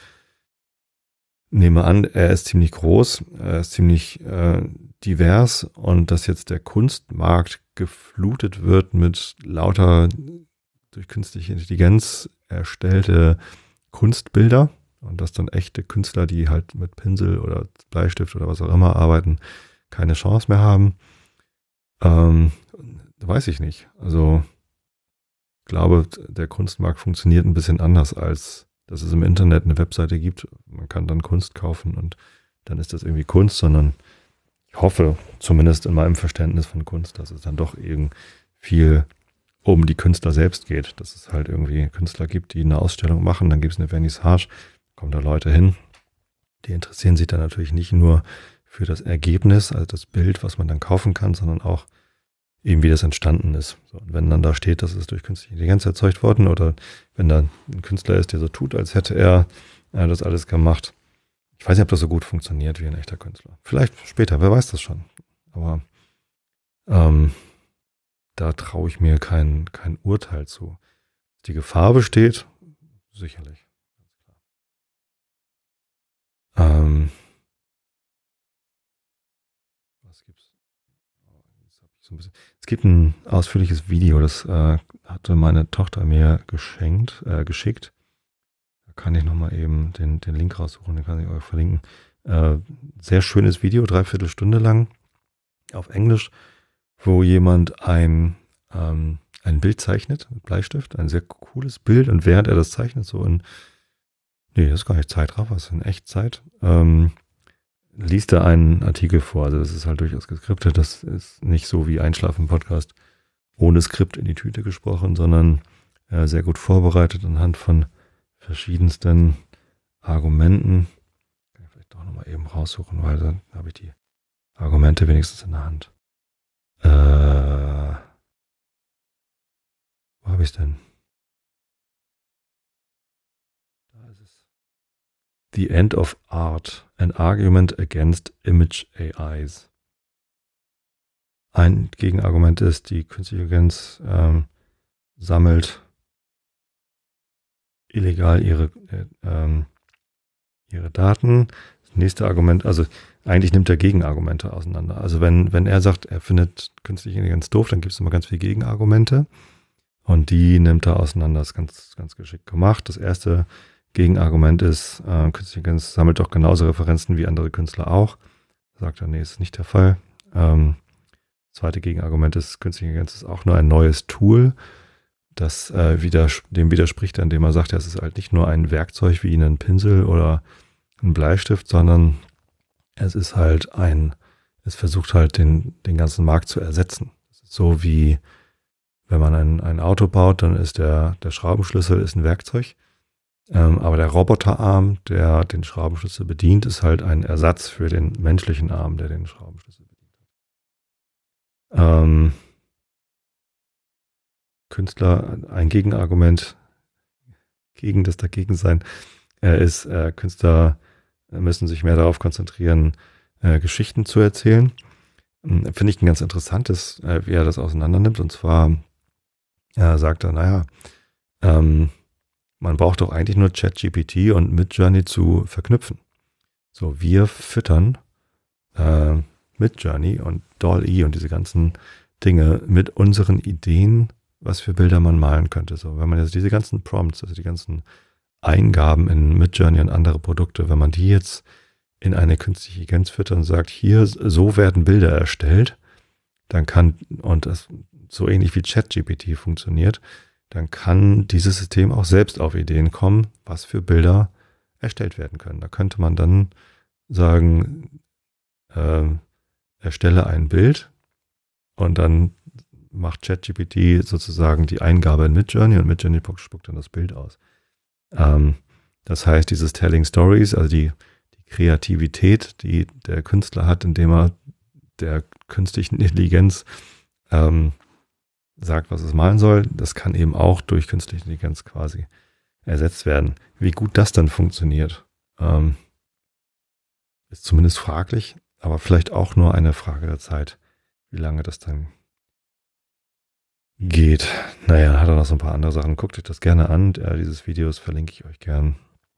nehme an, er ist ziemlich groß, er ist ziemlich äh, divers und dass jetzt der Kunstmarkt geflutet wird mit lauter durch künstliche Intelligenz erstellte Kunstbilder und dass dann echte Künstler, die halt mit Pinsel oder Bleistift oder was auch immer arbeiten, keine Chance mehr haben, ähm, weiß ich nicht. Also ich glaube, der Kunstmarkt funktioniert ein bisschen anders, als dass es im Internet eine Webseite gibt. Man kann dann Kunst kaufen und dann ist das irgendwie Kunst, sondern ich hoffe, zumindest in meinem Verständnis von Kunst, dass es dann doch irgendwie viel um die Künstler selbst geht. Dass es halt irgendwie Künstler gibt, die eine Ausstellung machen, dann gibt es eine Vernissage, kommen da Leute hin. Die interessieren sich dann natürlich nicht nur für das Ergebnis, also das Bild, was man dann kaufen kann, sondern auch eben wie das entstanden ist. So, und wenn dann da steht, das ist durch künstliche Intelligenz erzeugt worden oder wenn da ein Künstler ist, der so tut, als hätte er äh, das alles gemacht. Ich weiß nicht, ob das so gut funktioniert wie ein echter Künstler. Vielleicht später, wer weiß das schon. Aber ähm, da traue ich mir kein, kein Urteil zu. Die Gefahr besteht, sicherlich. Ähm, was gibt's? So ein bisschen. Es gibt ein ausführliches Video, das äh, hatte meine Tochter mir geschenkt, äh, geschickt. Da kann ich nochmal eben den, den Link raussuchen, den kann ich euch verlinken. Äh, sehr schönes Video, dreiviertel Stunde lang. auf Englisch, wo jemand ein, ähm, ein Bild zeichnet mit Bleistift, ein sehr cooles Bild, und während er das zeichnet, so in, nee, das ist gar nicht Zeitraffer, das ist in Echtzeit, ähm, liest er einen Artikel vor. Also das ist halt durchaus geskriptet, das ist nicht so wie Einschlafen-Podcast ohne Skript in die Tüte gesprochen, sondern äh, sehr gut vorbereitet anhand von verschiedensten Argumenten. Kann ich vielleicht doch nochmal eben raussuchen, weil dann habe ich die Argumente wenigstens in der Hand. Äh, wo habe ich es denn? Da ist es. The End of Art, an Argument against Image A Is. Ein Gegenargument ist, die künstliche Intelligenz ähm, sammelt illegal ihre, äh, ähm, ihre Daten. Das nächste Argument, also eigentlich nimmt er Gegenargumente auseinander. Also wenn, wenn er sagt, er findet künstliche Intelligenz doof, dann gibt es immer ganz viele Gegenargumente und die nimmt er auseinander. Das ist ganz, ganz geschickt gemacht. Das erste Gegenargument ist, äh, künstliche Intelligenz sammelt doch genauso Referenzen wie andere Künstler auch. Sagt er, nee, ist nicht der Fall. Ähm, das zweite Gegenargument ist, künstliche Intelligenz ist auch nur ein neues Tool. Das äh, widers- dem widerspricht er, indem er sagt, ja, es ist halt nicht nur ein Werkzeug wie ein Pinsel oder ein Bleistift, sondern es ist halt ein, es versucht halt den, den ganzen Markt zu ersetzen. Es ist so wie, wenn man ein, ein Auto baut, dann ist der, der Schraubenschlüssel ist ein Werkzeug, ähm, aber der Roboterarm, der den Schraubenschlüssel bedient, ist halt ein Ersatz für den menschlichen Arm, der den Schraubenschlüssel bedient. Ähm, Künstler, ein Gegenargument gegen das Dagegensein äh, ist, äh, Künstler müssen sich mehr darauf konzentrieren, äh, Geschichten zu erzählen. Hm, Finde ich ein ganz interessantes, äh, wie er das auseinander nimmt. Und zwar äh, sagt er, naja, ähm, man braucht doch eigentlich nur ChatGPT und Midjourney zu verknüpfen. So, wir füttern äh, Midjourney und DALL-E und diese ganzen Dinge mit unseren Ideen, was für Bilder man malen könnte. So, wenn man jetzt diese ganzen Prompts, also die ganzen Eingaben in Midjourney und andere Produkte, wenn man die jetzt in eine künstliche Intelligenz füttert und sagt, hier, so werden Bilder erstellt, dann kann, und das so ähnlich wie ChatGPT funktioniert, dann kann dieses System auch selbst auf Ideen kommen, was für Bilder erstellt werden können. Da könnte man dann sagen, äh, erstelle ein Bild und dann macht ChatGPT sozusagen die Eingabe in Midjourney und Midjourney spuckt dann das Bild aus. Ähm, das heißt, dieses Telling Stories, also die, die Kreativität, die der Künstler hat, indem er der künstlichen Intelligenz ähm, sagt, was es malen soll, das kann eben auch durch künstliche Intelligenz quasi ersetzt werden. Wie gut das dann funktioniert, ähm, ist zumindest fraglich, aber vielleicht auch nur eine Frage der Zeit, wie lange das dann geht. Naja, hat er noch so ein paar andere Sachen. Guckt euch das gerne an. Äh, dieses Videos verlinke ich euch gern.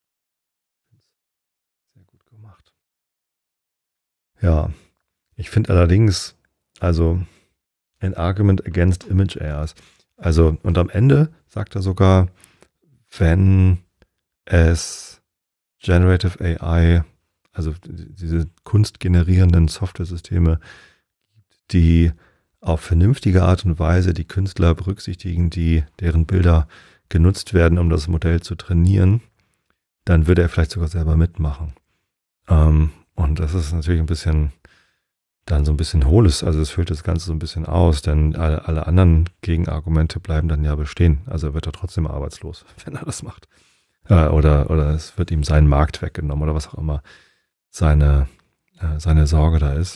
Sehr gut gemacht. Ja, ich finde allerdings, also an Argument against Image A Is. Also, und am Ende sagt er sogar, wenn es Generative A I, also diese kunstgenerierenden Software-Systeme, die auf vernünftige Art und Weise die Künstler berücksichtigen, die deren Bilder genutzt werden, um das Modell zu trainieren, dann würde er vielleicht sogar selber mitmachen. Ähm, und das ist natürlich ein bisschen dann so ein bisschen hohles, also es füllt das Ganze so ein bisschen aus, denn alle, alle anderen Gegenargumente bleiben dann ja bestehen. Also wird er trotzdem arbeitslos, wenn er das macht. Äh, oder, oder es wird ihm sein Markt weggenommen oder was auch immer seine, äh, seine Sorge da ist.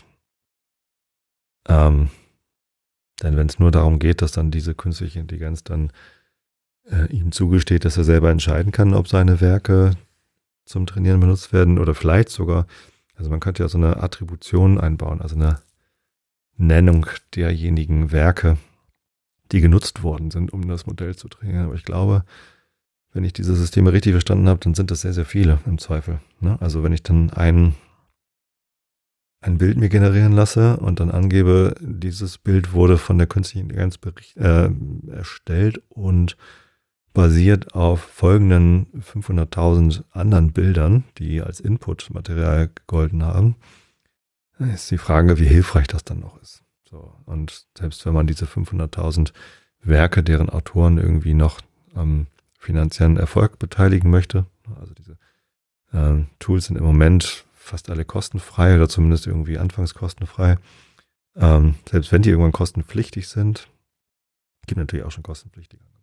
Ähm, denn wenn es nur darum geht, dass dann diese künstliche Intelligenz dann äh, ihm zugesteht, dass er selber entscheiden kann, ob seine Werke zum Trainieren benutzt werden oder vielleicht sogar, also man könnte ja so eine Attribution einbauen, also eine Nennung derjenigen Werke, die genutzt worden sind, um das Modell zu trainieren. Aber ich glaube, wenn ich diese Systeme richtig verstanden habe, dann sind das sehr, sehr viele im Zweifel. Ne? Also wenn ich dann ein, ein Bild mir generieren lasse und dann angebe, dieses Bild wurde von der künstlichen Intelligenz bericht, äh, erstellt und basiert auf folgenden fünfhunderttausend anderen Bildern, die als Inputmaterial gegolten haben, ist die Frage, wie hilfreich das dann noch ist. So, und selbst wenn man diese fünfhunderttausend Werke, deren Autoren irgendwie noch am finanziellen Erfolg beteiligen möchte, also diese äh, Tools sind im Moment fast alle kostenfrei oder zumindest irgendwie anfangs kostenfrei. Ähm, selbst wenn die irgendwann kostenpflichtig sind, gibt natürlich auch schon kostenpflichtige Angebote.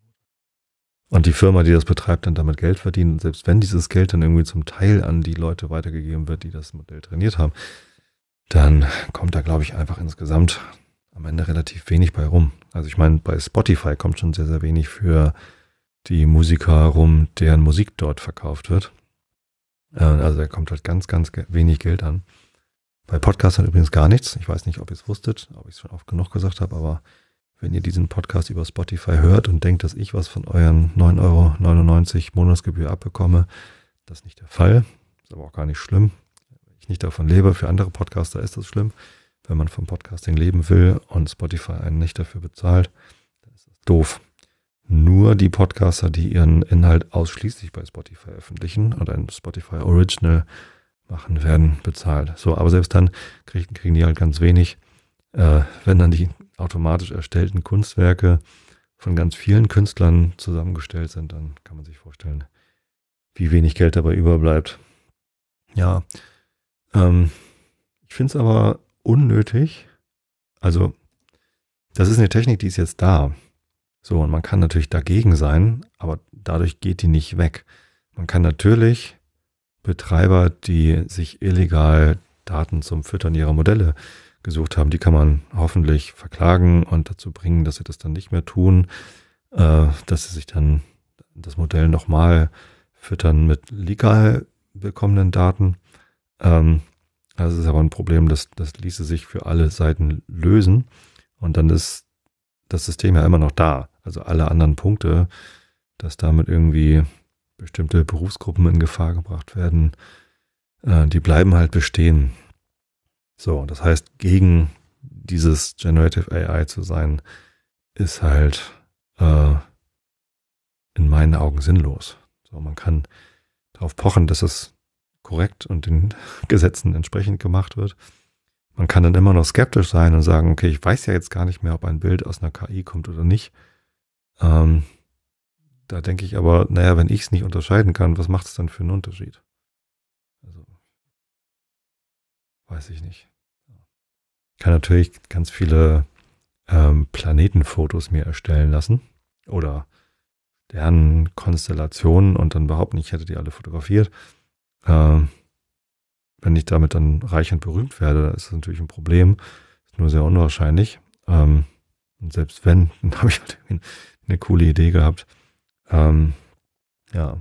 Und die Firma, die das betreibt, dann damit Geld verdient, selbst wenn dieses Geld dann irgendwie zum Teil an die Leute weitergegeben wird, die das Modell trainiert haben, dann kommt da, glaube ich, einfach insgesamt am Ende relativ wenig bei rum. Also ich meine, bei Spotify kommt schon sehr, sehr wenig für die Musiker rum, deren Musik dort verkauft wird. Also da kommt halt ganz, ganz wenig Geld an. Bei Podcastern übrigens gar nichts. Ich weiß nicht, ob ihr es wusstet, ob ich es schon oft genug gesagt habe, aber wenn ihr diesen Podcast über Spotify hört und denkt, dass ich was von euren neun Euro neunundneunzig Monatsgebühr abbekomme, das ist nicht der Fall. Ist aber auch gar nicht schlimm. Wenn ich nicht davon lebe, für andere Podcaster ist das schlimm. Wenn man vom Podcasting leben will und Spotify einen nicht dafür bezahlt, dann ist das doof. Nur die Podcaster, die ihren Inhalt ausschließlich bei Spotify veröffentlichen und ein Spotify Original machen, werden bezahlt. So, aber selbst dann kriegen, kriegen die halt ganz wenig. Äh, wenn dann die automatisch erstellten Kunstwerke von ganz vielen Künstlern zusammengestellt sind, dann kann man sich vorstellen, wie wenig Geld dabei überbleibt. Ja, ähm, ich finde es aber unnötig. Also, das ist eine Technik, die ist jetzt da. So, und man kann natürlich dagegen sein, aber dadurch geht die nicht weg. Man kann natürlich Betreiber, die sich illegal Daten zum Füttern ihrer Modelle gesucht haben, die kann man hoffentlich verklagen und dazu bringen, dass sie das dann nicht mehr tun, äh, dass sie sich dann das Modell nochmal füttern mit legal bekommenen Daten. Ähm, also es ist aber ein Problem, das, das ließe sich für alle Seiten lösen und dann ist das System ja immer noch da. Also alle anderen Punkte, dass damit irgendwie bestimmte Berufsgruppen in Gefahr gebracht werden, äh, die bleiben halt bestehen. So, das heißt, gegen dieses Generative A I zu sein, ist halt äh, in meinen Augen sinnlos. So, man kann darauf pochen, dass es korrekt und den Gesetzen entsprechend gemacht wird. Man kann dann immer noch skeptisch sein und sagen, okay, ich weiß ja jetzt gar nicht mehr, ob ein Bild aus einer K I kommt oder nicht. Ähm, da denke ich aber, naja, wenn ich es nicht unterscheiden kann, was macht es dann für einen Unterschied? Also, weiß ich nicht. Ich kann natürlich ganz viele ähm, Planetenfotos mir erstellen lassen oder Sternenkonstellationen und dann behaupten, ich hätte die alle fotografiert. Ähm, wenn ich damit dann reich und berühmt werde, ist das natürlich ein Problem. Ist nur sehr unwahrscheinlich. Ähm, und selbst wenn, dann habe ich halt eine coole Idee gehabt. Ähm, ja.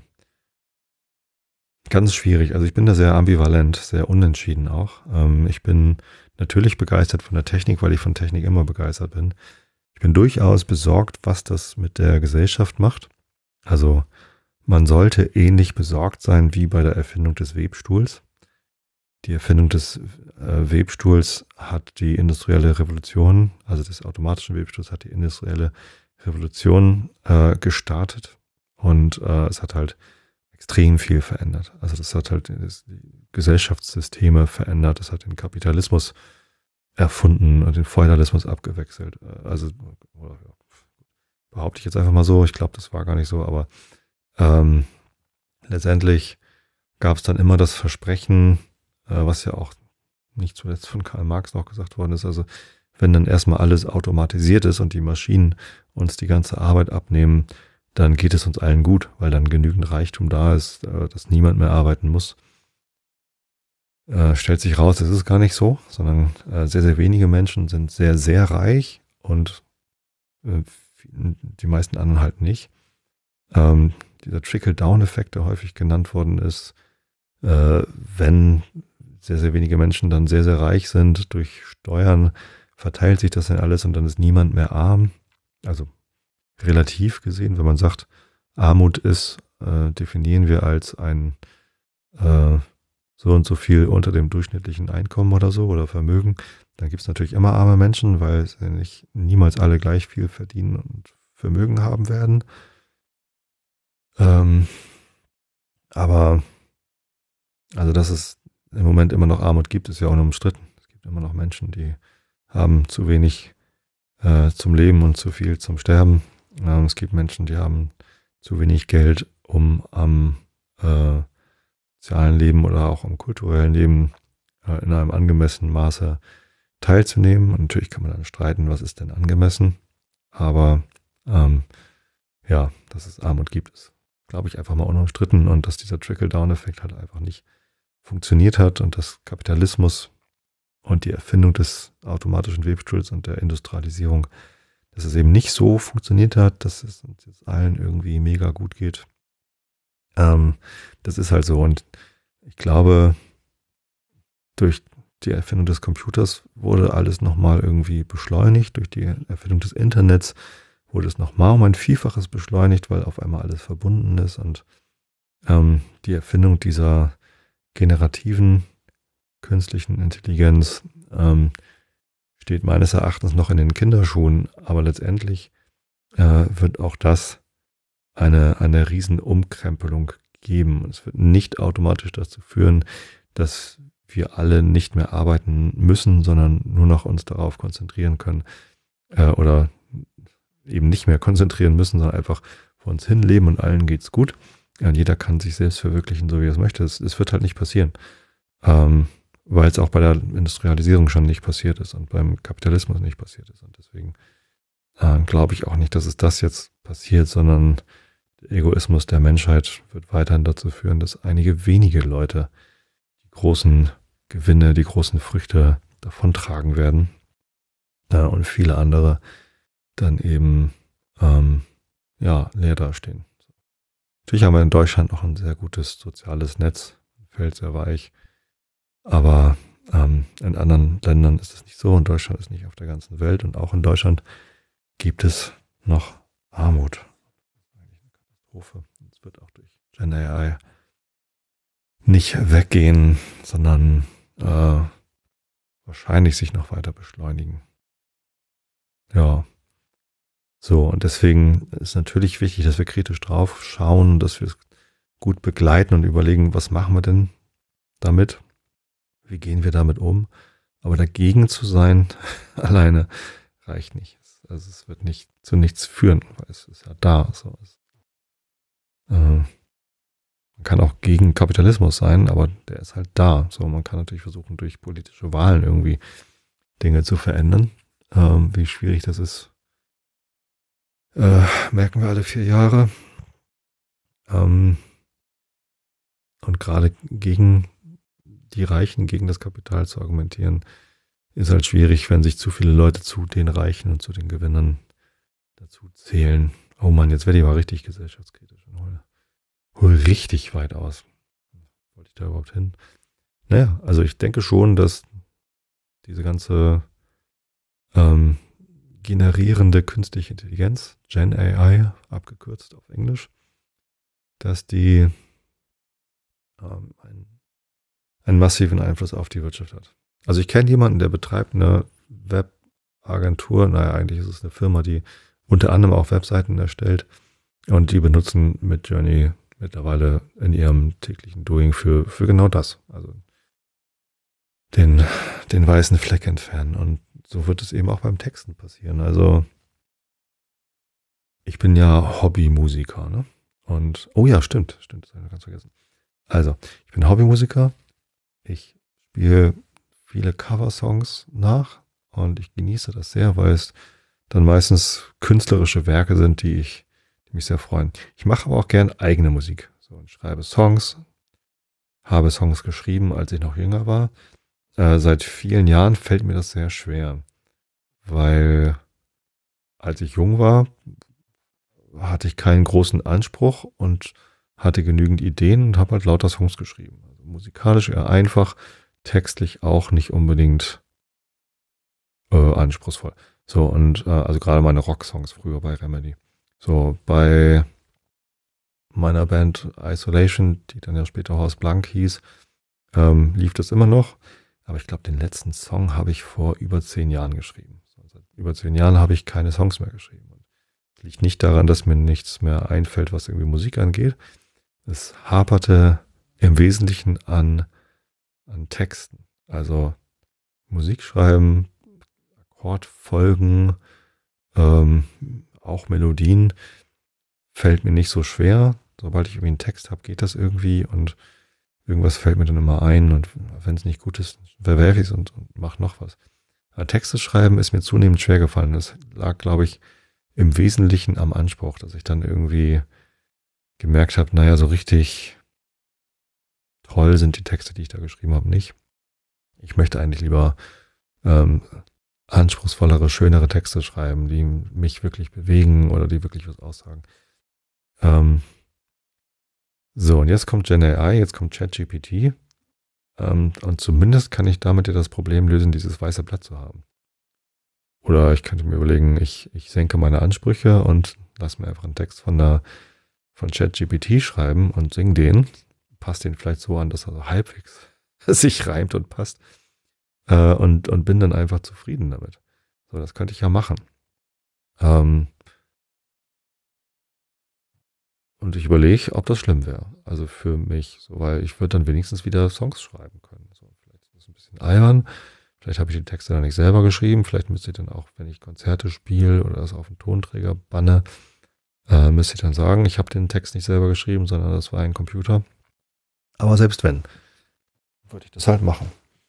Ganz schwierig. Also ich bin da sehr ambivalent, sehr unentschieden auch. Ähm, ich bin natürlich begeistert von der Technik, weil ich von Technik immer begeistert bin. Ich bin durchaus besorgt, was das mit der Gesellschaft macht. Also man sollte ähnlich besorgt sein wie bei der Erfindung des Webstuhls. Die Erfindung des äh, Webstuhls hat die industrielle Revolution, also des automatischen Webstuhls hat die industrielle Revolution äh, gestartet und äh, es hat halt extrem viel verändert. Also das hat halt das, die Gesellschaftssysteme verändert, das hat den Kapitalismus erfunden und den Feudalismus abgewechselt. Also oder, behaupte ich jetzt einfach mal so, ich glaube, das war gar nicht so, aber ähm, letztendlich gab es dann immer das Versprechen, äh, was ja auch nicht zuletzt von Karl Marx noch gesagt worden ist, also wenn dann erstmal alles automatisiert ist und die Maschinen uns die ganze Arbeit abnehmen, dann geht es uns allen gut, weil dann genügend Reichtum da ist, äh, dass niemand mehr arbeiten muss. Äh, stellt sich raus, das ist gar nicht so, sondern äh, sehr, sehr wenige Menschen sind sehr, sehr reich und äh, die meisten anderen halt nicht. Ähm, dieser Trickle-Down-Effekt, der häufig genannt worden ist, äh, wenn sehr, sehr wenige Menschen dann sehr, sehr reich sind durch Steuern, verteilt sich das dann alles und dann ist niemand mehr arm. Also relativ gesehen, wenn man sagt, Armut ist, äh, definieren wir als ein äh, so und so viel unter dem durchschnittlichen Einkommen oder so oder Vermögen, dann gibt es natürlich immer arme Menschen, weil es ja nicht niemals alle gleich viel verdienen und Vermögen haben werden. Ähm, aber also dass es im Moment immer noch Armut gibt, ist ja unumstritten. Es gibt gibt immer noch Menschen, die haben zu wenig äh, zum Leben und zu viel zum Sterben. Ähm, es gibt Menschen, die haben zu wenig Geld, um am äh, sozialen Leben oder auch am kulturellen Leben äh, in einem angemessenen Maße teilzunehmen. Und natürlich kann man dann streiten, was ist denn angemessen. Aber ähm, ja, dass es Armut gibt, ist, glaube ich, einfach mal unumstritten und dass dieser Trickle-Down-Effekt halt einfach nicht funktioniert hat und dass Kapitalismus und die Erfindung des automatischen Webstuhls und der Industrialisierung, dass es eben nicht so funktioniert hat, dass es uns jetzt allen irgendwie mega gut geht. Ähm, das ist halt so und ich glaube, durch die Erfindung des Computers wurde alles nochmal irgendwie beschleunigt, durch die Erfindung des Internets wurde es nochmal um ein Vielfaches beschleunigt, weil auf einmal alles verbunden ist und ähm, die Erfindung dieser generativen künstlichen Intelligenz ähm, steht meines Erachtens noch in den Kinderschuhen, aber letztendlich äh, wird auch das eine, eine riesen Umkrempelung geben. Es wird nicht automatisch dazu führen, dass wir alle nicht mehr arbeiten müssen, sondern nur noch uns darauf konzentrieren können äh, oder eben nicht mehr konzentrieren müssen, sondern einfach vor uns hin leben und allen geht's gut. Ja, und jeder kann sich selbst verwirklichen, so wie er es möchte. Es, es wird halt nicht passieren. Ähm, weil es auch bei der Industrialisierung schon nicht passiert ist und beim Kapitalismus nicht passiert ist. Und deswegen äh, glaube ich auch nicht, dass es das jetzt passiert, sondern der Egoismus der Menschheit wird weiterhin dazu führen, dass einige wenige Leute die großen Gewinne, die großen Früchte davontragen werden äh, und viele andere dann eben ähm, ja, leer dastehen. Natürlich haben wir in Deutschland noch ein sehr gutes soziales Netz, fällt sehr weich. Aber ähm, in anderen Ländern ist es nicht so und Deutschland ist nicht auf der ganzen Welt und auch in Deutschland gibt es noch Armut. Das ist eigentlich eine Katastrophe. Es wird auch durch Gen A I nicht weggehen, sondern äh, wahrscheinlich sich noch weiter beschleunigen. Ja, so und deswegen ist natürlich wichtig, dass wir kritisch drauf schauen, dass wir es gut begleiten und überlegen, was machen wir denn damit? Wie gehen wir damit um? Aber dagegen zu sein, alleine reicht nicht. Also es wird nicht zu nichts führen, weil es ist ja da. So. Äh, man kann auch gegen Kapitalismus sein, aber der ist halt da. So, man kann natürlich versuchen, durch politische Wahlen irgendwie Dinge zu verändern. Ähm, wie schwierig das ist, äh, merken wir alle vier Jahre. Ähm, und gerade gegen die Reichen, gegen das Kapital zu argumentieren, ist halt schwierig, wenn sich zu viele Leute zu den Reichen und zu den Gewinnern dazu zählen. Oh Mann, jetzt werde ich mal richtig gesellschaftskritisch und hole, hole richtig weit aus. Wollte ich da überhaupt hin? Naja, also ich denke schon, dass diese ganze ähm, generierende künstliche Intelligenz, Gen A I, abgekürzt auf Englisch, dass die ähm, einen, einen massiven Einfluss auf die Wirtschaft hat. Also ich kenne jemanden, der betreibt eine Webagentur, naja, eigentlich ist es eine Firma, die unter anderem auch Webseiten erstellt und die benutzen Midjourney mittlerweile in ihrem täglichen Doing für, für genau das. Also den, den weißen Fleck entfernen und so wird es eben auch beim Texten passieren. Also ich bin ja Hobbymusiker, ne? Und, oh ja, stimmt, stimmt, das habe ich ganz vergessen. Also, ich bin Hobbymusiker, ich spiele viele Coversongs nach und ich genieße das sehr, weil es dann meistens künstlerische Werke sind, die ich, die mich sehr freuen. Ich mache aber auch gern eigene Musik. So, und schreibe Songs, habe Songs geschrieben, als ich noch jünger war. Äh, seit vielen Jahren fällt mir das sehr schwer, weil als ich jung war, hatte ich keinen großen Anspruch und hatte genügend Ideen und habe halt lauter Songs geschrieben. Also musikalisch eher einfach, textlich auch nicht unbedingt äh, anspruchsvoll. So, und äh, also gerade meine Rock-Songs früher bei Remedy. So, bei meiner Band Isolation, die dann ja später Horst Blank hieß, ähm, lief das immer noch. Aber ich glaube, den letzten Song habe ich vor über zehn Jahren geschrieben. So, seit über zehn Jahren habe ich keine Songs mehr geschrieben. Das liegt nicht daran, dass mir nichts mehr einfällt, was irgendwie Musik angeht. Es haperte im Wesentlichen an, an Texten. Also Musik schreiben, Akkordfolgen, ähm, auch Melodien, fällt mir nicht so schwer. Sobald ich irgendwie einen Text habe, geht das irgendwie und irgendwas fällt mir dann immer ein und wenn es nicht gut ist, verwerfe ich es und, und mache noch was. Aber Texte schreiben ist mir zunehmend schwer gefallen. Das lag, glaube ich, im Wesentlichen am Anspruch, dass ich dann irgendwie gemerkt habe, naja, so richtig toll sind die Texte, die ich da geschrieben habe, nicht. Ich möchte eigentlich lieber ähm, anspruchsvollere, schönere Texte schreiben, die mich wirklich bewegen oder die wirklich was aussagen. Ähm, so, und jetzt kommt Gen A I, jetzt kommt ChatGPT. Ähm, und zumindest kann ich damit ja das Problem lösen, dieses weiße Blatt zu haben. Oder ich könnte mir überlegen, ich, ich senke meine Ansprüche und lasse mir einfach einen Text von der von ChatGPT schreiben und sing den. Passt den vielleicht so an, dass er so halbwegs sich reimt und passt. Äh, und, und bin dann einfach zufrieden damit. So, das könnte ich ja machen. Ähm, und ich überlege, ob das schlimm wäre. Also für mich, so, weil ich würde dann wenigstens wieder Songs schreiben können. So, vielleicht ist es ein bisschen albern. Vielleicht habe ich die Texte dann nicht selber geschrieben. Vielleicht müsste ich dann auch, wenn ich Konzerte spiele oder das auf den Tonträger banne, äh, müsste ich dann sagen, ich habe den Text nicht selber geschrieben, sondern das war ein Computer. Aber selbst wenn, würde ich das halt machen.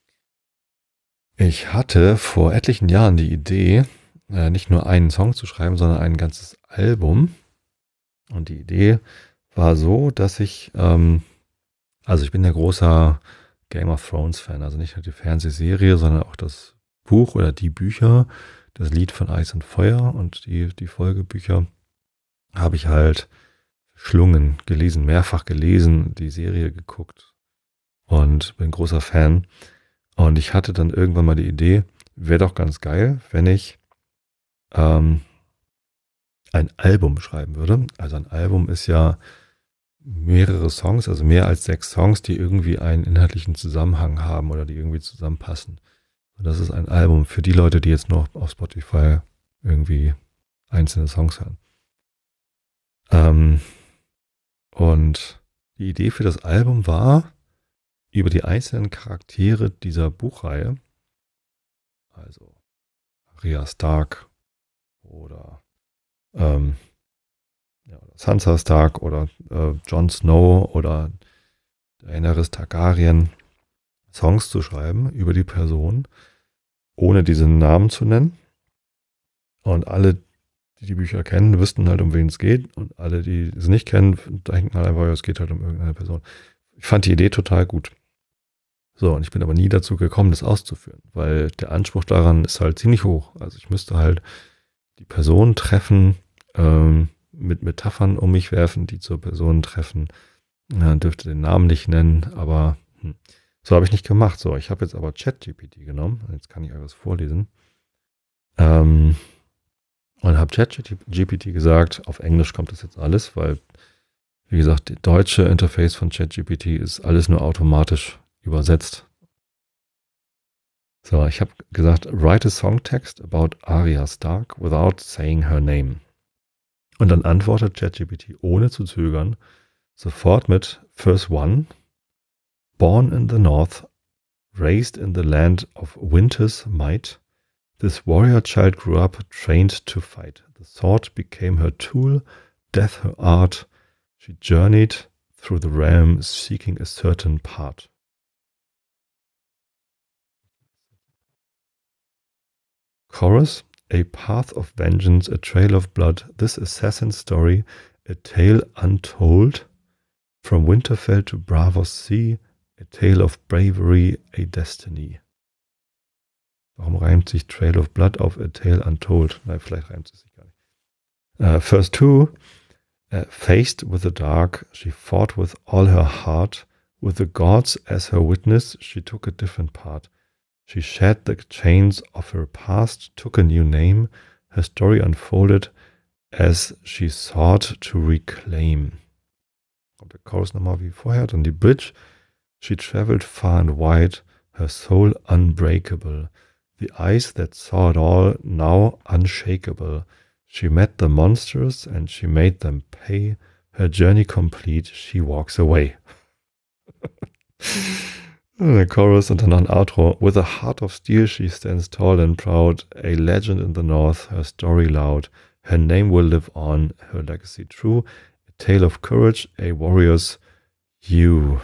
Ich hatte vor etlichen Jahren die Idee, äh, nicht nur einen Song zu schreiben, sondern ein ganzes Album. Und die Idee war so, dass ich, ähm, also ich bin ja großer Game of Thrones Fan, also nicht nur die Fernsehserie, sondern auch das Buch oder die Bücher, das Lied von Eis und Feuer und die, die Folgebücher habe ich halt verschlungen, gelesen, mehrfach gelesen, die Serie geguckt und bin großer Fan. Und ich hatte dann irgendwann mal die Idee, wäre doch ganz geil, wenn ich ähm, ein Album schreiben würde. Also ein Album ist ja mehrere Songs, also mehr als sechs Songs, die irgendwie einen inhaltlichen Zusammenhang haben oder die irgendwie zusammenpassen. Und das ist ein Album für die Leute, die jetzt noch auf Spotify irgendwie einzelne Songs hören. Ähm, und die Idee für das Album war, über die einzelnen Charaktere dieser Buchreihe, also Arya Stark oder ähm, ja, Sansa Stark oder äh, Jon Snow oder Daenerys Targaryen, Songs zu schreiben über die Person, ohne diesen Namen zu nennen. Und alle, die die Bücher kennen, wüssten halt, um wen es geht. Und alle, die es nicht kennen, denken halt einfach, es geht halt um irgendeine Person. Ich fand die Idee total gut. So, und ich bin aber nie dazu gekommen, das auszuführen, weil der Anspruch daran ist halt ziemlich hoch. Also ich müsste halt die Person treffen, ähm, mit Metaphern um mich werfen, die zur Person treffen. Ja, dürfte den Namen nicht nennen, aber hm. so habe ich nicht gemacht. So, ich habe jetzt aber ChatGPT genommen. Jetzt kann ich euch was vorlesen. Ähm, und habe ChatGPT gesagt, auf Englisch kommt das jetzt alles, weil, wie gesagt, die deutsche Interface von ChatGPT ist alles nur automatisch übersetzt. So, ich habe gesagt, write a song text about Arya Stark without saying her name. Und dann antwortet ChatGPT ohne zu zögern sofort mit Verse one. Born in the north, raised in the land of winter's might, this warrior child grew up trained to fight. The sword became her tool, death her art. She journeyed through the realm seeking a certain part. Chorus, a path of vengeance, a trail of blood, this assassin's story, a tale untold. From Winterfell to Bravos Sea, a tale of bravery, a destiny. Warum reimt sich Trail of Blood auf A Tale Untold? Nein, vielleicht reimt es sich gar nicht. Uh, verse two, uh, faced with the dark, she fought with all her heart. With the gods as her witness, she took a different part. She shed the chains of her past, took a new name. Her story unfolded as she sought to reclaim. Kommt der Chorus nochmal wie vorher. Dann die Bridge. She traveled far and wide, her soul unbreakable. The eyes that saw it all, now unshakable. She met the monsters and she made them pay. Her journey complete, she walks away. Äh, Chorus und dann noch ein Outro. With a heart of steel she stands tall and proud, a legend in the north, her story loud. Her name will live on, her legacy true, a tale of courage, a warrior's hue.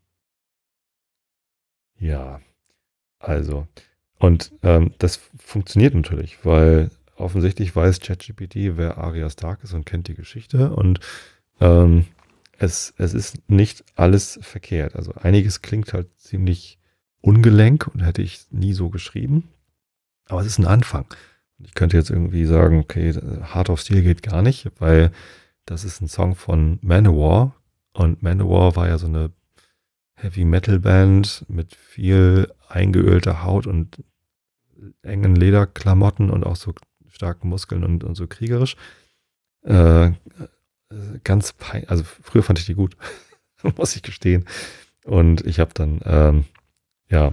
Ja, also. Und ähm, das funktioniert natürlich, weil offensichtlich weiß ChatGPT, wer Arya Stark ist und kennt die Geschichte. Und ähm, es, es ist nicht alles verkehrt. Also einiges klingt halt ziemlich ungelenk und hätte ich nie so geschrieben. Aber es ist ein Anfang. Ich könnte jetzt irgendwie sagen, okay, Heart of Steel geht gar nicht, weil das ist ein Song von Manowar. Und Manowar war ja so eine Heavy-Metal-Band mit viel eingeölter Haut und engen Lederklamotten und auch so starken Muskeln und, und so kriegerisch. Äh, ganz pein, also früher fand ich die gut, muss ich gestehen. Und ich habe dann, ähm, ja,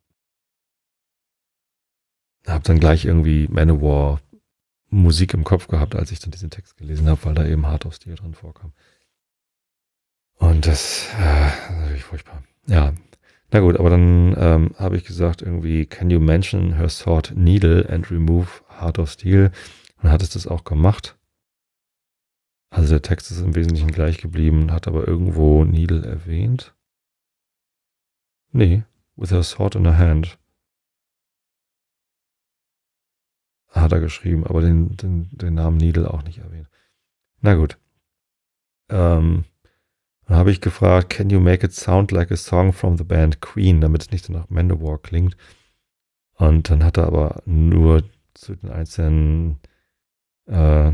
habe dann gleich irgendwie Manowar Musik im Kopf gehabt, als ich dann diesen Text gelesen habe, weil da eben Heart of Steel drin vorkam. Und das äh, ist natürlich furchtbar. Ja, na gut, aber dann ähm, habe ich gesagt irgendwie, can you mention her sword needle and remove Heart of Steel? Und hat es das auch gemacht. Also der Text ist im Wesentlichen gleich geblieben, hat aber irgendwo Needle erwähnt. Nee, with her sword in her hand. Hat er geschrieben, aber den, den, den Namen Needle auch nicht erwähnt. Na gut. Ähm, dann habe ich gefragt, can you make it sound like a song from the band Queen, damit es nicht so nach Manowar klingt. Und dann hat er aber nur zu den einzelnen äh,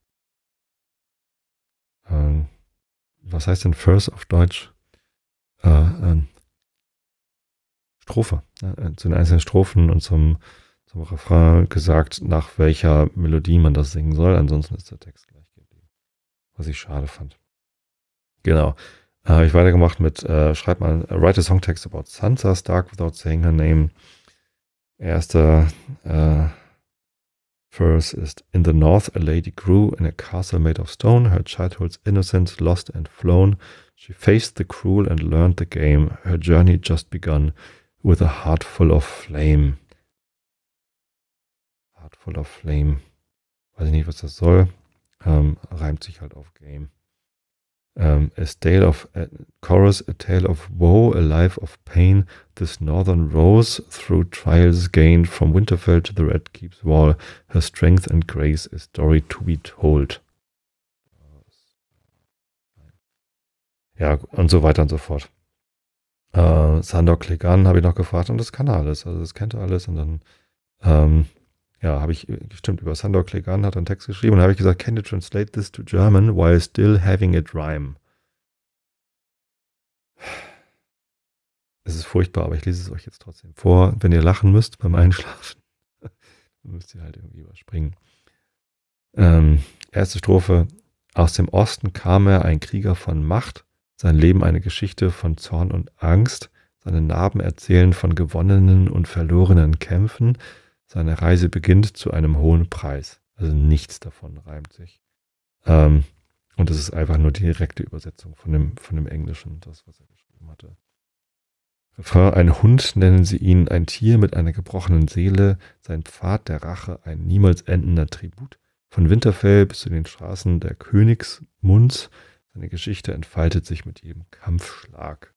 äh, was heißt denn Verse auf Deutsch? Äh, äh, Strophe. Äh, zu den einzelnen Strophen und zum, zum Refrain gesagt, nach welcher Melodie man das singen soll. Ansonsten ist der Text gleich geblieben. Was ich schade fand. Genau. Äh, habe ich weitergemacht mit, äh, schreib mal, write a song text about Sansa Stark without saying her name. Erster äh, Verse ist, in the north a lady grew in a castle made of stone, her childhood's innocence lost and flown. She faced the cruel and learned the game, her journey just begun, with a heart full of flame. Heart full of flame. Weiß ich nicht, was das soll. Ähm, reimt sich halt auf Game. Um, a tale of a chorus, a tale of woe, a life of pain. This northern rose through trials gained from Winterfell to the Red Keep's wall. Her strength and grace, a story to be told. Ja, und so weiter und so fort. Uh, Sandor Clegane habe ich noch gefragt und das kann er alles. Also das kennt er alles. Und dann, ähm, ja, habe ich gestimmt über Sandor Clegane, hat einen Text geschrieben und habe ich gesagt, can you translate this to German while still having it rhyme? Es ist furchtbar, aber ich lese es euch jetzt trotzdem vor. Wenn ihr lachen müsst beim Einschlafen, dann müsst ihr halt irgendwie überspringen. Ähm, erste Strophe. Aus dem Osten kam er, ein Krieger von Macht, sein Leben eine Geschichte von Zorn und Angst, seine Narben erzählen von gewonnenen und verlorenen Kämpfen, seine Reise beginnt zu einem hohen Preis. Also nichts davon reimt sich. Ähm, und es ist einfach nur die direkte Übersetzung von dem, von dem Englischen, das, was er geschrieben hatte. Ein Hund nennen sie ihn, ein Tier mit einer gebrochenen Seele, sein Pfad der Rache, ein niemals endender Tribut. Von Winterfell bis zu den Straßen der Königsmunds, seine Geschichte entfaltet sich mit jedem Kampfschlag.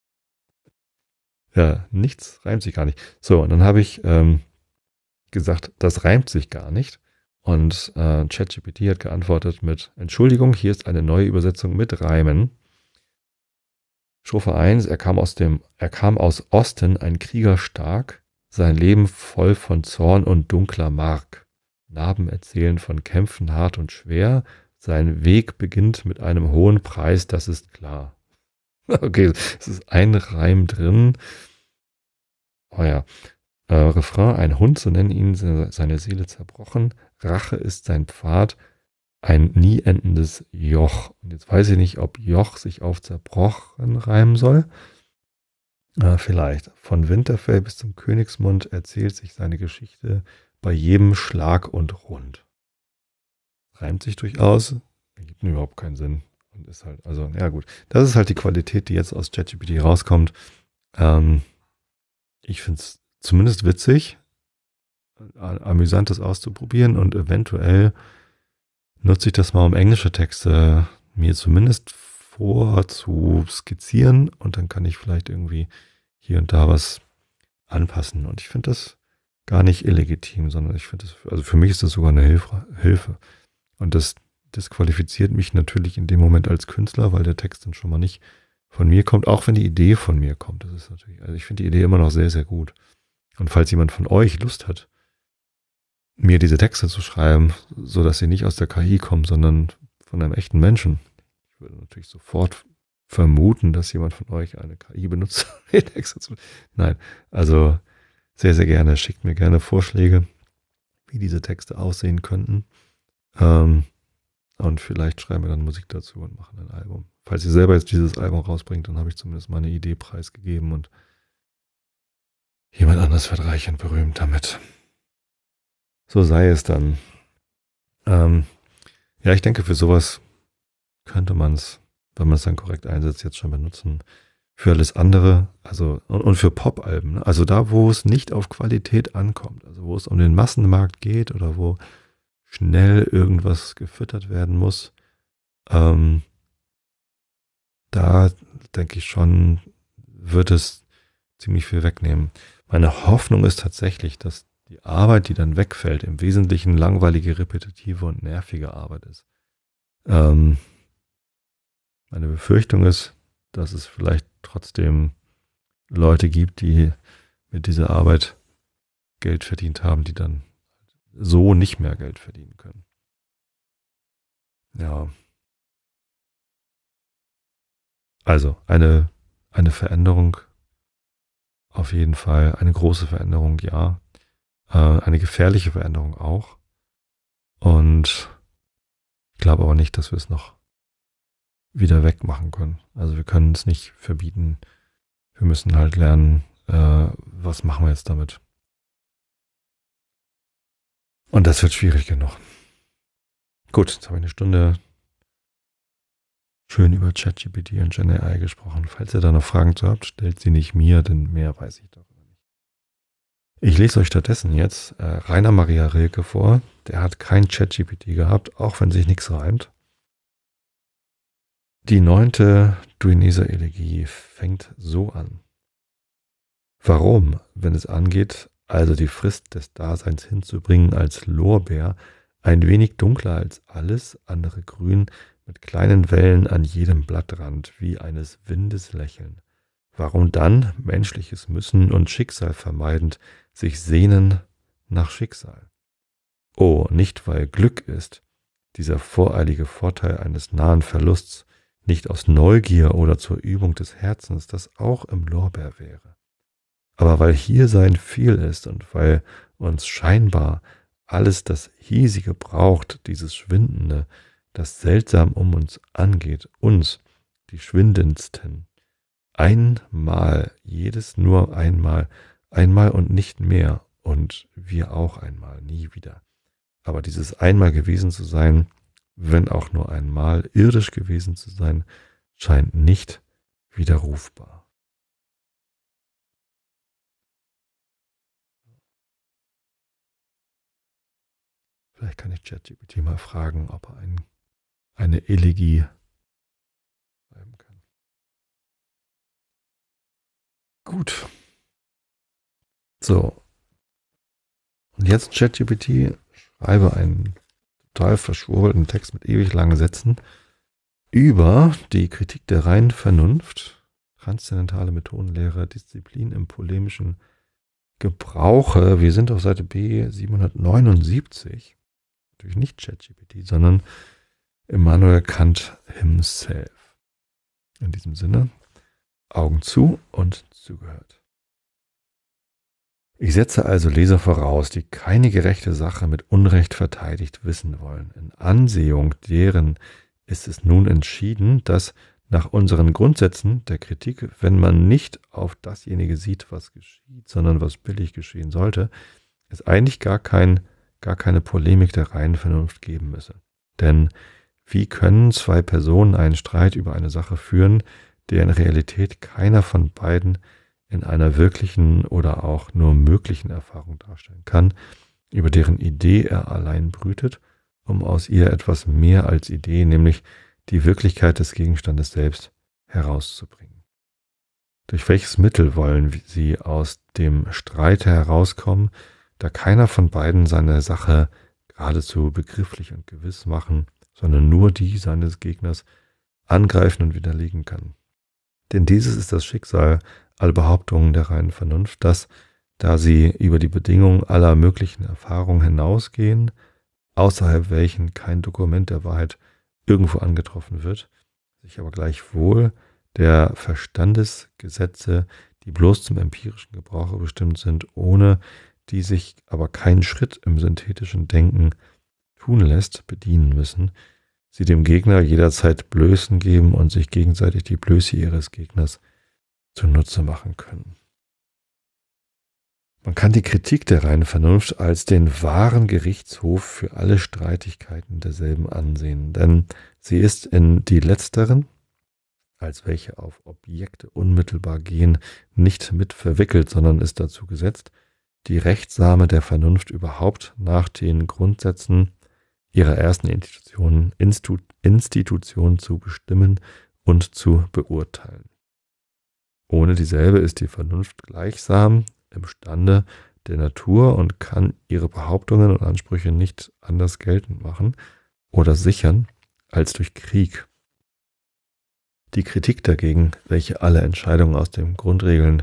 Ja, nichts reimt sich gar nicht. So, und dann habe ich ähm, gesagt, das reimt sich gar nicht. Und äh, ChatGPT hat geantwortet mit, Entschuldigung, hier ist eine neue Übersetzung mit Reimen. Strophe eins, er kam aus dem, er kam aus Osten, ein Krieger stark, sein Leben voll von Zorn und dunkler Mark. Narben erzählen von Kämpfen hart und schwer, sein Weg beginnt mit einem hohen Preis, das ist klar. Okay, es ist ein Reim drin. Oh ja. Äh, Refrain, ein Hund, so nennen ihn, seine Seele zerbrochen. Rache ist sein Pfad, ein nie endendes Joch. Und jetzt weiß ich nicht, ob Joch sich auf zerbrochen reimen soll. Äh, vielleicht. Von Winterfell bis zum Königsmund erzählt sich seine Geschichte bei jedem Schlag und Rund. Reimt sich durchaus, ergibt überhaupt keinen Sinn. Und ist halt, also, ja gut. Das ist halt die Qualität, die jetzt aus ChatGPT rauskommt. Ähm, ich finde es zumindest witzig, amüsant das auszuprobieren und eventuell nutze ich das mal, um englische Texte mir zumindest vorzuskizzieren und dann kann ich vielleicht irgendwie hier und da was anpassen. Und ich finde das gar nicht illegitim, sondern ich finde das, also für mich ist das sogar eine Hilfe. Hilfe. Und das disqualifiziert mich natürlich in dem Moment als Künstler, weil der Text dann schon mal nicht von mir kommt, auch wenn die Idee von mir kommt. Das ist natürlich, also ich finde die Idee immer noch sehr, sehr gut. Und falls jemand von euch Lust hat, mir diese Texte zu schreiben, so dass sie nicht aus der K I kommen, sondern von einem echten Menschen. Ich würde natürlich sofort vermuten, dass jemand von euch eine K I benutzt, um die Texte zu. Nein, also sehr, sehr gerne. Schickt mir gerne Vorschläge, wie diese Texte aussehen könnten. Ähm, und vielleicht schreiben wir dann Musik dazu und machen ein Album. Falls ihr selber jetzt dieses Album rausbringt, dann habe ich zumindest meine Idee preisgegeben und jemand anders wird reich und berühmt damit. So sei es dann. Ähm, ja, ich denke, für sowas könnte man es, wenn man es dann korrekt einsetzt, jetzt schon benutzen. Für alles andere, also und, und für Pop-Alben, ne? Also da, wo es nicht auf Qualität ankommt, also wo es um den Massenmarkt geht oder wo schnell irgendwas gefüttert werden muss, ähm, da denke ich schon, wird es ziemlich viel wegnehmen. Meine Hoffnung ist tatsächlich, dass die Arbeit, die dann wegfällt, im Wesentlichen langweilige, repetitive und nervige Arbeit ist. Ähm, meine Befürchtung ist, dass es vielleicht trotzdem Leute gibt, die mit dieser Arbeit Geld verdient haben, die dann so nicht mehr Geld verdienen können. Ja. Also eine, eine Veränderung auf jeden Fall, eine große Veränderung, ja. Äh, eine gefährliche Veränderung auch. Und ich glaube aber nicht, dass wir es noch wieder wegmachen können. Also wir können es nicht verbieten. Wir müssen halt lernen, äh, was machen wir jetzt damit. Und das wird schwierig genug. Gut, jetzt habe ich eine Stunde schön über ChatGPT und Gen A I gesprochen. Falls ihr da noch Fragen zu habt, stellt sie nicht mir, denn mehr weiß ich darüber nicht. Ich lese euch stattdessen jetzt äh, Rainer Maria Rilke vor. Der hat kein ChatGPT gehabt, auch wenn sich nichts reimt. Die neunte Duineser Elegie fängt so an. Warum, wenn es angeht, also die Frist des Daseins hinzubringen als Lorbeer, ein wenig dunkler als alles andere Grün, mit kleinen Wellen an jedem Blattrand, wie eines Windes Lächeln. Warum dann, menschliches Müssen und Schicksal vermeidend, sich sehnen nach Schicksal? Oh, nicht weil Glück ist, dieser voreilige Vorteil eines nahen Verlusts, nicht aus Neugier oder zur Übung des Herzens, das auch im Lorbeer wäre. Aber weil hier sein viel ist und weil uns scheinbar alles das Hiesige braucht, dieses Schwindende, das seltsam um uns angeht, uns, die Schwindendsten, einmal, jedes nur einmal, einmal und nicht mehr und wir auch einmal, nie wieder. Aber dieses einmal gewesen zu sein, wenn auch nur einmal irdisch gewesen zu sein, scheint nicht widerrufbar. Vielleicht kann ich ChatGPT mal fragen, ob er ein, eine Elegie schreiben kann. Gut. So. Und jetzt ChatGPT, schreibe einen total verschwurbelten Text mit ewig langen Sätzen über die Kritik der reinen Vernunft, transzendentale Methodenlehre, Disziplin im polemischen Gebrauche. Wir sind auf Seite B siebenhundertneunundsiebzig. Natürlich nicht ChatGPT, sondern Immanuel Kant himself. In diesem Sinne, Augen zu und zugehört. Ich setze also Leser voraus, die keine gerechte Sache mit Unrecht verteidigt wissen wollen. In Ansehung deren ist es nun entschieden, dass nach unseren Grundsätzen der Kritik, wenn man nicht auf dasjenige sieht, was geschieht, sondern was billig geschehen sollte, es eigentlich gar, kein, gar keine Polemik der reinen Vernunft geben müsse. Denn wie können zwei Personen einen Streit über eine Sache führen, der in Realität keiner von beiden in einer wirklichen oder auch nur möglichen Erfahrung darstellen kann, über deren Idee er allein brütet, um aus ihr etwas mehr als Idee, nämlich die Wirklichkeit des Gegenstandes selbst, herauszubringen. Durch welches Mittel wollen sie aus dem Streit herauskommen, da keiner von beiden seine Sache geradezu begrifflich und gewiss machen, sondern nur die seines Gegners angreifen und widerlegen kann. Denn dieses ist das Schicksal aller Behauptungen der reinen Vernunft, dass, da sie über die Bedingungen aller möglichen Erfahrungen hinausgehen, außerhalb welchen kein Dokument der Wahrheit irgendwo angetroffen wird, sich aber gleichwohl der Verstandesgesetze, die bloß zum empirischen Gebrauche bestimmt sind, ohne die sich aber kein Schritt im synthetischen Denken tun lässt, bedienen müssen, sie dem Gegner jederzeit Blößen geben und sich gegenseitig die Blöße ihres Gegners zunutze machen können. Man kann die Kritik der reinen Vernunft als den wahren Gerichtshof für alle Streitigkeiten derselben ansehen, denn sie ist in die letzteren, als welche auf Objekte unmittelbar gehen, nicht mit verwickelt, sondern ist dazu gesetzt, die Rechtssame der Vernunft überhaupt nach den Grundsätzen ihrer ersten Institution, Institu, Institution zu bestimmen und zu beurteilen. Ohne dieselbe ist die Vernunft gleichsam imstande der Natur und kann ihre Behauptungen und Ansprüche nicht anders geltend machen oder sichern als durch Krieg. Die Kritik dagegen, welche alle Entscheidungen aus den Grundregeln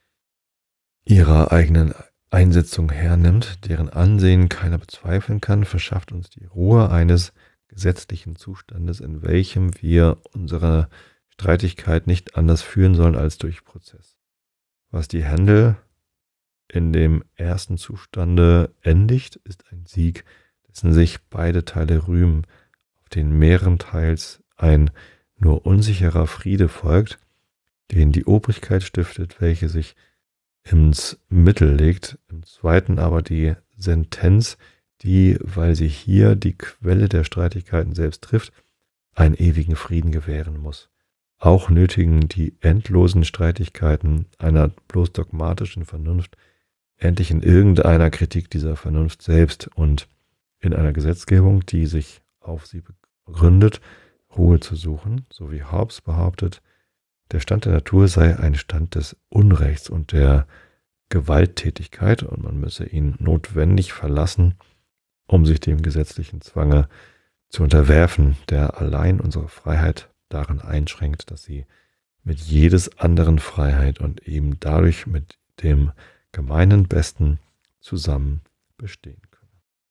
ihrer eigenen Einsetzung hernimmt, deren Ansehen keiner bezweifeln kann, verschafft uns die Ruhe eines gesetzlichen Zustandes, in welchem wir unsere Streitigkeit nicht anders führen sollen als durch Prozess. Was die Händel in dem ersten Zustande endigt, ist ein Sieg, dessen sich beide Teile rühmen, auf den mehrenteils ein nur unsicherer Friede folgt, den die Obrigkeit stiftet, welche sich ins Mittel legt, im zweiten aber die Sentenz, die, weil sie hier die Quelle der Streitigkeiten selbst trifft, einen ewigen Frieden gewähren muss. Auch nötigen die endlosen Streitigkeiten einer bloß dogmatischen Vernunft endlich in irgendeiner Kritik dieser Vernunft selbst und in einer Gesetzgebung, die sich auf sie begründet, Ruhe zu suchen, so wie Hobbes behauptet, der Stand der Natur sei ein Stand des Unrechts und der Gewalttätigkeit und man müsse ihn notwendig verlassen, um sich dem gesetzlichen Zwange zu unterwerfen, der allein unsere Freiheit darin einschränkt, dass sie mit jedes anderen Freiheit und eben dadurch mit dem gemeinen Besten zusammen bestehen könne.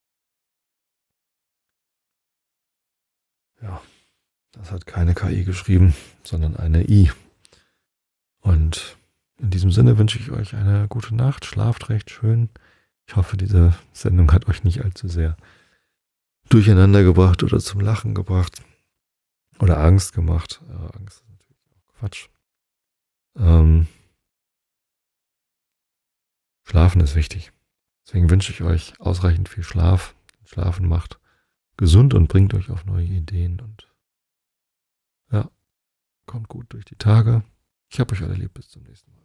Ja, das hat keine K I geschrieben, sondern eine I. Und in diesem Sinne wünsche ich euch eine gute Nacht, schlaft recht schön. Ich hoffe, diese Sendung hat euch nicht allzu sehr durcheinander gebracht oder zum Lachen gebracht oder Angst gemacht. Ja, Angst ist natürlich auch Quatsch. Ähm, Schlafen ist wichtig. Deswegen wünsche ich euch ausreichend viel Schlaf. Schlafen macht gesund und bringt euch auf neue Ideen und ja, kommt gut durch die Tage. Ich habe euch alle lieb, bis zum nächsten Mal.